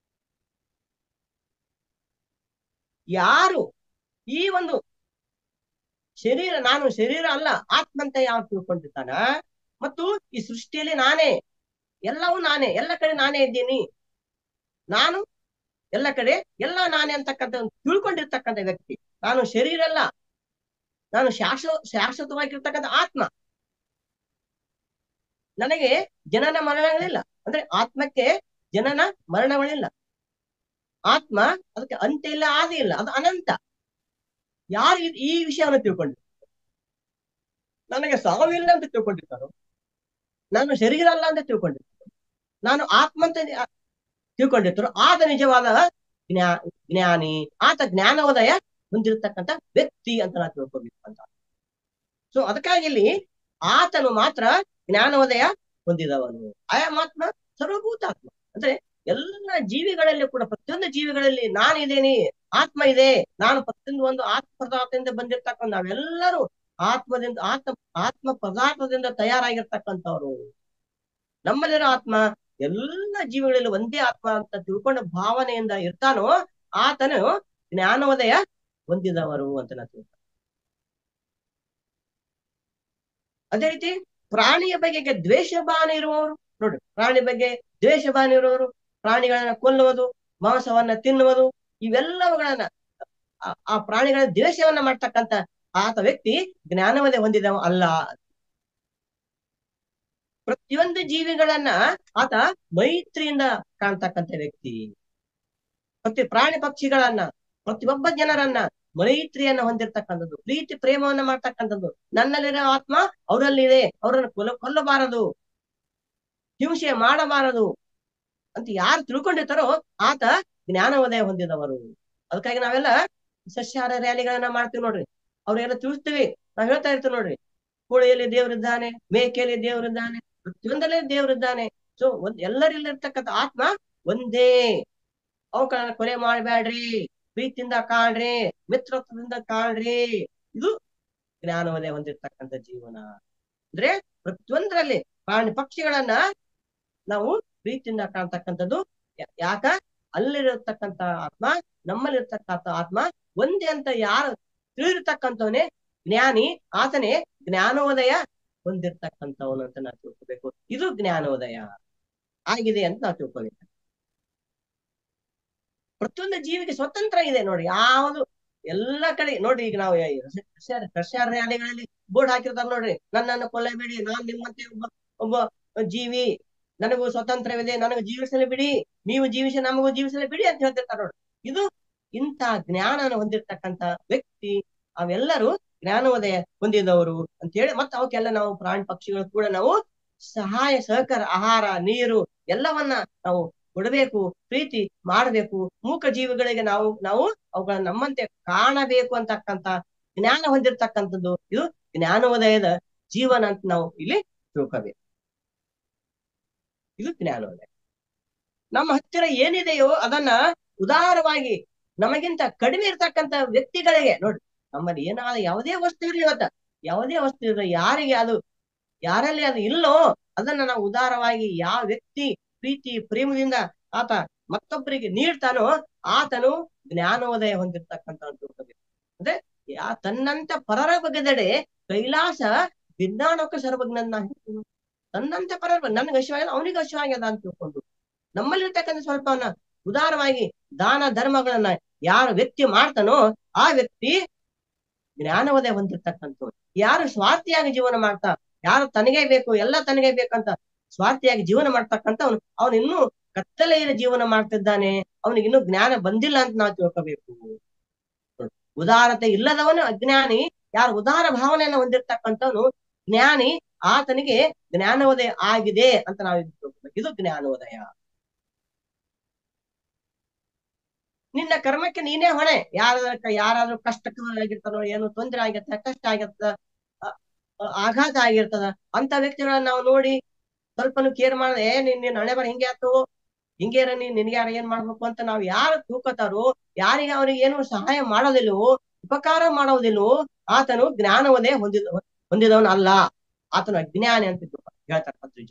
ಯಾರು ಈ ಒಂದು ಶರೀರ, ನಾನು ಶರೀರ ಅಲ್ಲ ಆತ್ಮ ಅಂತ ಯಾರು ತಿಳ್ಕೊಂಡಿರ್ತಾನ, ಮತ್ತು ಈ ಸೃಷ್ಟಿಯಲ್ಲಿ ನಾನೇ, ಎಲ್ಲವೂ ನಾನೇ, ಎಲ್ಲ ಕಡೆ ನಾನೇ ಇದ್ದೀನಿ, ನಾನು ಎಲ್ಲ ಕಡೆ ಎಲ್ಲ ನಾನೇ ಅಂತಕ್ಕಂಥ ತಿಳ್ಕೊಂಡಿರ್ತಕ್ಕಂಥ ವ್ಯಕ್ತಿ, ನಾನು ಶರೀರ ಅಲ್ಲ, ನಾನು ಶಾಶ್ವತವಾಗಿರ್ತಕ್ಕಂಥ ಆತ್ಮ, ನನಗೆ ಜನನ ಮರಣಗಳಿಲ್ಲ. ಅಂದ್ರೆ ಆತ್ಮಕ್ಕೆ ಜನನ ಮರಣಗಳಿಲ್ಲ, ಆತ್ಮ ಅದಕ್ಕೆ ಅಂತ್ಯ ಇಲ್ಲ, ಆದಿ ಇಲ್ಲ, ಅದು ಅನಂತ. ಯಾರು ಈ ವಿಷಯವನ್ನು ತಿಳ್ಕೊಂಡಿರ್ತಾರೆ, ನನಗೆ ಸಾವಿಲ್ಲ ಅಂತ ತಿಳ್ಕೊಂಡಿರ್ತಾರೋ, ನಾನು ಶರೀರ ಅಲ್ಲ ಅಂತ ತಿಳ್ಕೊಂಡಿರ್ತಾರೋ, ನಾನು ಆತ್ಮ ಅಂತ ತಿಳ್ಕೊಂಡಿರ್ತಾರೋ ಆತ ನಿಜವಾದ ಜ್ಞಾನಿ, ಆತ ಜ್ಞಾನೋದಯ ಹೊಂದಿರತಕ್ಕಂಥ ವ್ಯಕ್ತಿ ಅಂತ ನಾವು ತಿಳ್ಕೊಬೇಕು ಅಂತ. ಸೊ ಅದಕ್ಕಾಗಿ ಇಲ್ಲಿ ಆತನು ಮಾತ್ರ ಜ್ಞಾನೋದಯ ಹೊಂದಿದವನು, ಅಯಂ ಆತ್ಮ ಸರ್ವಭೂತಾತ್ಮ. ಅಂದ್ರೆ ಎಲ್ಲ ಜೀವಿಗಳಲ್ಲಿ ಕೂಡ ಪ್ರತಿಯೊಂದು ಜೀವಿಗಳಲ್ಲಿ ನಾನಿದ್ದೇನೆ, ಆತ್ಮ ಇದೆ, ನಾನು ಪ್ರತಿಯೊಂದು ಒಂದು ಆತ್ಮ ಪದಾರ್ಥದಿಂದ ಬಂದಿರ್ತಕ್ಕಂಥ ನಾವೆಲ್ಲರೂ ಆತ್ಮ ಪದಾರ್ಥದಿಂದ ತಯಾರಾಗಿರ್ತಕ್ಕಂಥವ್ರು. ನಮ್ಮಲ್ಲಿರೋ ಆತ್ಮ ಎಲ್ಲ ಜೀವಿಗಳಲ್ಲಿ ಒಂದೇ ಆತ್ಮ ಅಂತ ತಿಳ್ಕೊಂಡ ಭಾವನೆಯಿಂದ ಇರ್ತಾನೋ ಆತನು ಜ್ಞಾನೋದಯ ಹೊಂದಿದವರು ಅಂತ ನಾವು ತಿಳ್ಕೊಂಡ. ಅದೇ ರೀತಿ ಪ್ರಾಣಿಯ ಬಗೆಗೆ ದ್ವೇಷ ಭಾವನೆ ಇರುವವರು ನೋಡಿ, ಪ್ರಾಣಿ ಬಗ್ಗೆ ದ್ವೇಷ ಭಾವನೆ ಇರುವವರು, ಪ್ರಾಣಿಗಳನ್ನ ಕೊಲ್ಲುವುದು, ಮಾಂಸವನ್ನ ತಿನ್ನುವುದು, ಇವೆಲ್ಲವುಗಳನ್ನ ಆ ಪ್ರಾಣಿಗಳ ದ್ವೇಷವನ್ನ ಮಾಡ್ತಕ್ಕಂಥ ಆತ ವ್ಯಕ್ತಿ ಜ್ಞಾನವದೇ ಹೊಂದಿದವ ಅಲ್ಲ. ಪ್ರತಿಯೊಂದು ಜೀವಿಗಳನ್ನ ಆತ ಮೈತ್ರಿಯಿಂದ ಕಾಣ್ತಕ್ಕಂಥ ವ್ಯಕ್ತಿ, ಪ್ರತಿ ಪ್ರಾಣಿ ಪಕ್ಷಿಗಳನ್ನ, ಪ್ರತಿಯೊಬ್ಬ ಜನರನ್ನ ಮೈತ್ರಿಯನ್ನ ಹೊಂದಿರ್ತಕ್ಕಂಥದ್ದು, ಪ್ರೀತಿ ಪ್ರೇಮವನ್ನ ಮಾಡ್ತಕ್ಕಂಥದ್ದು. ನನ್ನಲ್ಲಿರೋ ಆತ್ಮ ಅವರಲ್ಲಿದೆ, ಅವರನ್ನು ಕೊಲ್ಲಬಾರದು, ಹಿಂಸೆ ಮಾಡಬಾರದು, ಅಂತ ಯಾರು ತಿಳ್ಕೊಂಡಿರ್ತಾರೋ ಆತ ಜ್ಞಾನೋದಯ ಹೊಂದಿದವರು. ಅದಕ್ಕಾಗಿ ನಾವೆಲ್ಲ ಸಸ್ಯಾಹಾರ ರ್ಯಾಲಿಗಳನ್ನ ಮಾಡ್ತೀವಿ ನೋಡ್ರಿ. ಅವ್ರಿಗೆಲ್ಲ ತಿಳಿಸ್ತೀವಿ, ನಾವ್ ಹೇಳ್ತಾ ಇರ್ತೀವಿ ನೋಡ್ರಿ, ಕೋಳಿಯಲ್ಲಿ ದೇವರಿದ್ದಾನೆ, ಮೇಕೆಯಲ್ಲಿ ದೇವರಿದ್ದಾನೆ, ಪ್ರತಿಯೊಂದರಲ್ಲಿ ದೇವರಿದ್ದಾನೆ. ಸೊ ಎಲ್ಲರಲ್ಲಿರ್ತಕ್ಕಂಥ ಆತ್ಮ ಒಂದೇ. ಅವುಗಳನ್ನ ಕೊಲೆ ಮಾಡ್ಬೇಡ್ರಿ, ಪ್ರೀತಿಯಿಂದ ಕಾಣ್ರಿ, ಮಿತ್ರತ್ವದಿಂದ ಕಾಣ್ರಿ. ಇದು ಜ್ಞಾನೋದಯ ಹೊಂದಿರ್ತಕ್ಕಂಥ ಜೀವನ. ಅಂದ್ರೆ ಪ್ರತಿಯೊಂದರಲ್ಲಿ ಪ್ರಾಣಿ ಪಕ್ಷಿಗಳನ್ನ ನಾವು ಪ್ರೀತಿಯಿಂದ ಕಾಣ್ತಕ್ಕಂಥದ್ದು. ಯಾಕ? ಅಲ್ಲಿರತಕ್ಕಂಥ ಆತ್ಮ ನಮ್ಮಲ್ಲಿರ್ತಕ್ಕಂಥ ಆತ್ಮ ಒಂದೇ ಅಂತ ಯಾರು ತಿಳಿದಿರ್ತಕ್ಕಂಥವನೇ ಜ್ಞಾನಿ, ಆತನೇ ಜ್ಞಾನೋದಯ ಹೊಂದಿರ್ತಕ್ಕಂಥವನು ಅಂತ ನಾವು ತಿಳ್ಕೊಬೇಕು. ಇದು ಜ್ಞಾನೋದಯ ಆಗಿದೆ ಅಂತ ನಾವು ತಿಳ್ಕೊಬೇಕು. ಪ್ರತಿಯೊಂದು ಜೀವಿಗೆ ಸ್ವತಂತ್ರ ಇದೆ ನೋಡಿ. ಯಾವುದು ಎಲ್ಲಾ ಕಡೆ ನೋಡ್ರಿ, ಈಗ ನಾವು ಸಸ್ಯಾಹಾರ ರ್ಯಾಲಿಗಳಲ್ಲಿ ಬೋರ್ಡ್ ಹಾಕಿರ್ತಾರ ನೋಡ್ರಿ, ನನ್ನನ್ನು ಕೊಲ್ಲಬೇಡಿ, ನಾನ್ ನಿಮ್ಮಂತೆ ಒಬ್ಬ ಜೀವಿ, ನನಗೂ ಸ್ವತಂತ್ರವಿದೆ, ನನಗೂ ಜೀವಿಸಲು ಬಿಡಿ, ನೀವು ಜೀವಿಸಿ ನಮಗೂ ಜೀವಿಸಲು ಬಿಡಿ ಅಂತ ಹೇಳ್ತಿರ್ತಾರ ನೋಡ್ರಿ. ಇದು ಇಂಥ ಜ್ಞಾನ ಹೊಂದಿರ್ತಕ್ಕಂಥ ವ್ಯಕ್ತಿ, ಅವೆಲ್ಲರೂ ಜ್ಞಾನೋದಯ ಹೊಂದಿದವರು ಅಂತ ಹೇಳಿ. ಮತ್ತೆ ಅವಕ್ಕೆಲ್ಲ ನಾವು ಪ್ರಾಣಿ ಪಕ್ಷಿಗಳು ಕೂಡ ನಾವು ಸಹಾಯ ಸಹಕಾರ, ಆಹಾರ, ನೀರು ಎಲ್ಲವನ್ನ ನಾವು ಕೊಡಬೇಕು, ಪ್ರೀತಿ ಮಾಡಬೇಕು. ಮೂಕ ಜೀವಿಗಳಿಗೆ ನಾವು ಅವುಗಳನ್ನ ನಮ್ಮಂತೆ ಕಾಣಬೇಕು ಅಂತಕ್ಕಂಥ ಜ್ಞಾನ ಹೊಂದಿರ್ತಕ್ಕಂಥದ್ದು ಇದು ಜ್ಞಾನೋದಯದ ಜೀವನ ಅಂತ ನಾವು ಇಲ್ಲಿ ತಿಳ್ಕೋಬೇಕು. ಇದು ಜ್ಞಾನೋದಯ. ನಮ್ಮ ಹತ್ತಿರ ಏನಿದೆಯೋ ಅದನ್ನ ಉದಾರವಾಗಿ ನಮಗಿಂತ ಕಡಿಮೆ ಇರ್ತಕ್ಕಂಥ ವ್ಯಕ್ತಿಗಳಿಗೆ ನೋಡ್ರಿ, ನಮ್ಮಲ್ಲಿ ಏನಾದ ಯಾವುದೇ ವಸ್ತು ಇರಲಿ, ಇವತ್ತ ಯಾವುದೇ ವಸ್ತು ಇರಲಿ, ಯಾರಿಗೆ ಅದು ಯಾರಲ್ಲಿ ಅದು ಇಲ್ಲೋ ಅದನ್ನ ನಾವು ಉದಾರವಾಗಿ ಯಾವ ವ್ಯಕ್ತಿ ಪ್ರೀತಿ ಪ್ರೇಮದಿಂದ ಆತ ಮತ್ತೊಬ್ಬರಿಗೆ ನೀಡ್ತಾನೋ ಆತನು ಜ್ಞಾನೋದಯ ಹೊಂದಿರ್ತಕ್ಕಂಥ ತಿಳ್ಕೋಬೇಕು. ಅಂದ್ರೆ ತನ್ನಂತ ಪರರ ಬಗೆದಡೆ ಕೈಲಾಸ ವಿಜ್ಞಾನಕ್ಕೆ ಸರ್ವಜ್ಞನ. ತನ್ನಂತ ಪರರ ನನ್ಗೆ ಹಸಿವಾಗ್ಯದ, ಅವನಿಗೆ ಹಸಿವಾಗ್ಯದ ಅಂತ ತಿಳ್ಕೊಂಡು ನಮ್ಮಲ್ಲಿರ್ತಕ್ಕಂಥ ಸ್ವಲ್ಪವನ್ನ ಉದಾರವಾಗಿ ದಾನ ಧರ್ಮಗಳನ್ನ ಯಾರು ವ್ಯಕ್ತಿ ಮಾಡ್ತಾನೋ ಆ ವ್ಯಕ್ತಿ ಜ್ಞಾನೋದಯ ಹೊಂದಿರ್ತಕ್ಕಂಥವ್ರು. ಯಾರು ಸ್ವಾರ್ಥಿಯಾಗಿ ಜೀವನ ಮಾಡ್ತಾ, ಯಾರು ತನಗೇ ಬೇಕು, ಎಲ್ಲ ತನಗೇ ಬೇಕಂತ ಸ್ವಾರ್ಥಿಯಾಗಿ ಜೀವನ ಮಾಡ್ತಕ್ಕಂಥವ್ನು ಅವನು ಇನ್ನೂ ಕತ್ತಲೆಯ ಜೀವನ ಮಾಡ್ತಿದ್ದಾನೆ, ಅವನಿಗೆ ಇನ್ನೂ ಜ್ಞಾನ ಬಂದಿಲ್ಲ ಅಂತ ನಾವು ತಿಳ್ಕೋಬೇಕು. ಉದಾರತೆ ಇಲ್ಲದವನು ಅಜ್ಞಾನಿ, ಯಾರು ಉದಾರ ಭಾವನೆಯನ್ನು ಹೊಂದಿರ್ತಕ್ಕಂಥವನು ಜ್ಞಾನಿ, ಆತನಿಗೆ ಜ್ಞಾನೋದಯ ಆಗಿದೆ ಅಂತ ನಾವು ತಿಳ್ಕೋಬೇಕು. ಇದು ಜ್ಞಾನೋದಯ. ನಿನ್ನ ಕರ್ಮಕ್ಕೆ ನೀನೇ ಹೊಣೆ. ಯಾರಾದ್ರೂ ಕಷ್ಟವಾಗಿರ್ತಾರೋ, ಏನೋ ತೊಂದರೆ ಆಗಿರ್ತ, ಕಷ್ಟ ಆಗಿರ್ತ, ಆಘಾತ ಆಗಿರ್ತದ, ಅಂತ ವ್ಯಕ್ತಿಗಳನ್ನ ನಾವು ನೋಡಿ ಸ್ವಲ್ಪನು ಕೇರ್ ಮಾಡದೆ ನಿನ್ನ ಹಣೆ ಬರ ಹಿಂಗೆ ಆಯ್ತು, ಹಿಂಗೇರ ನಿನ್ಗೆ ಯಾರು ಏನ್ ಮಾಡ್ಬೇಕು ಅಂತ ನಾವು ಯಾರು ತಿಳ್ಕೊತಾರೋ, ಯಾರಿಗೆ ಅವ್ರಿಗೆ ಏನು ಸಹಾಯ ಮಾಡೋದಿಲ್ವೋ, ಉಪಕಾರ ಮಾಡೋದಿಲ್ವೋ, ಆತನು ಜ್ಞಾನೋದಯ ಹೊಂದಿದವನು ಅಲ್ಲ, ಆತನು ಅಜ್ಞಾನಿ ಅಂತ ಹೇಳ್ತಕ್ಕಂಥ.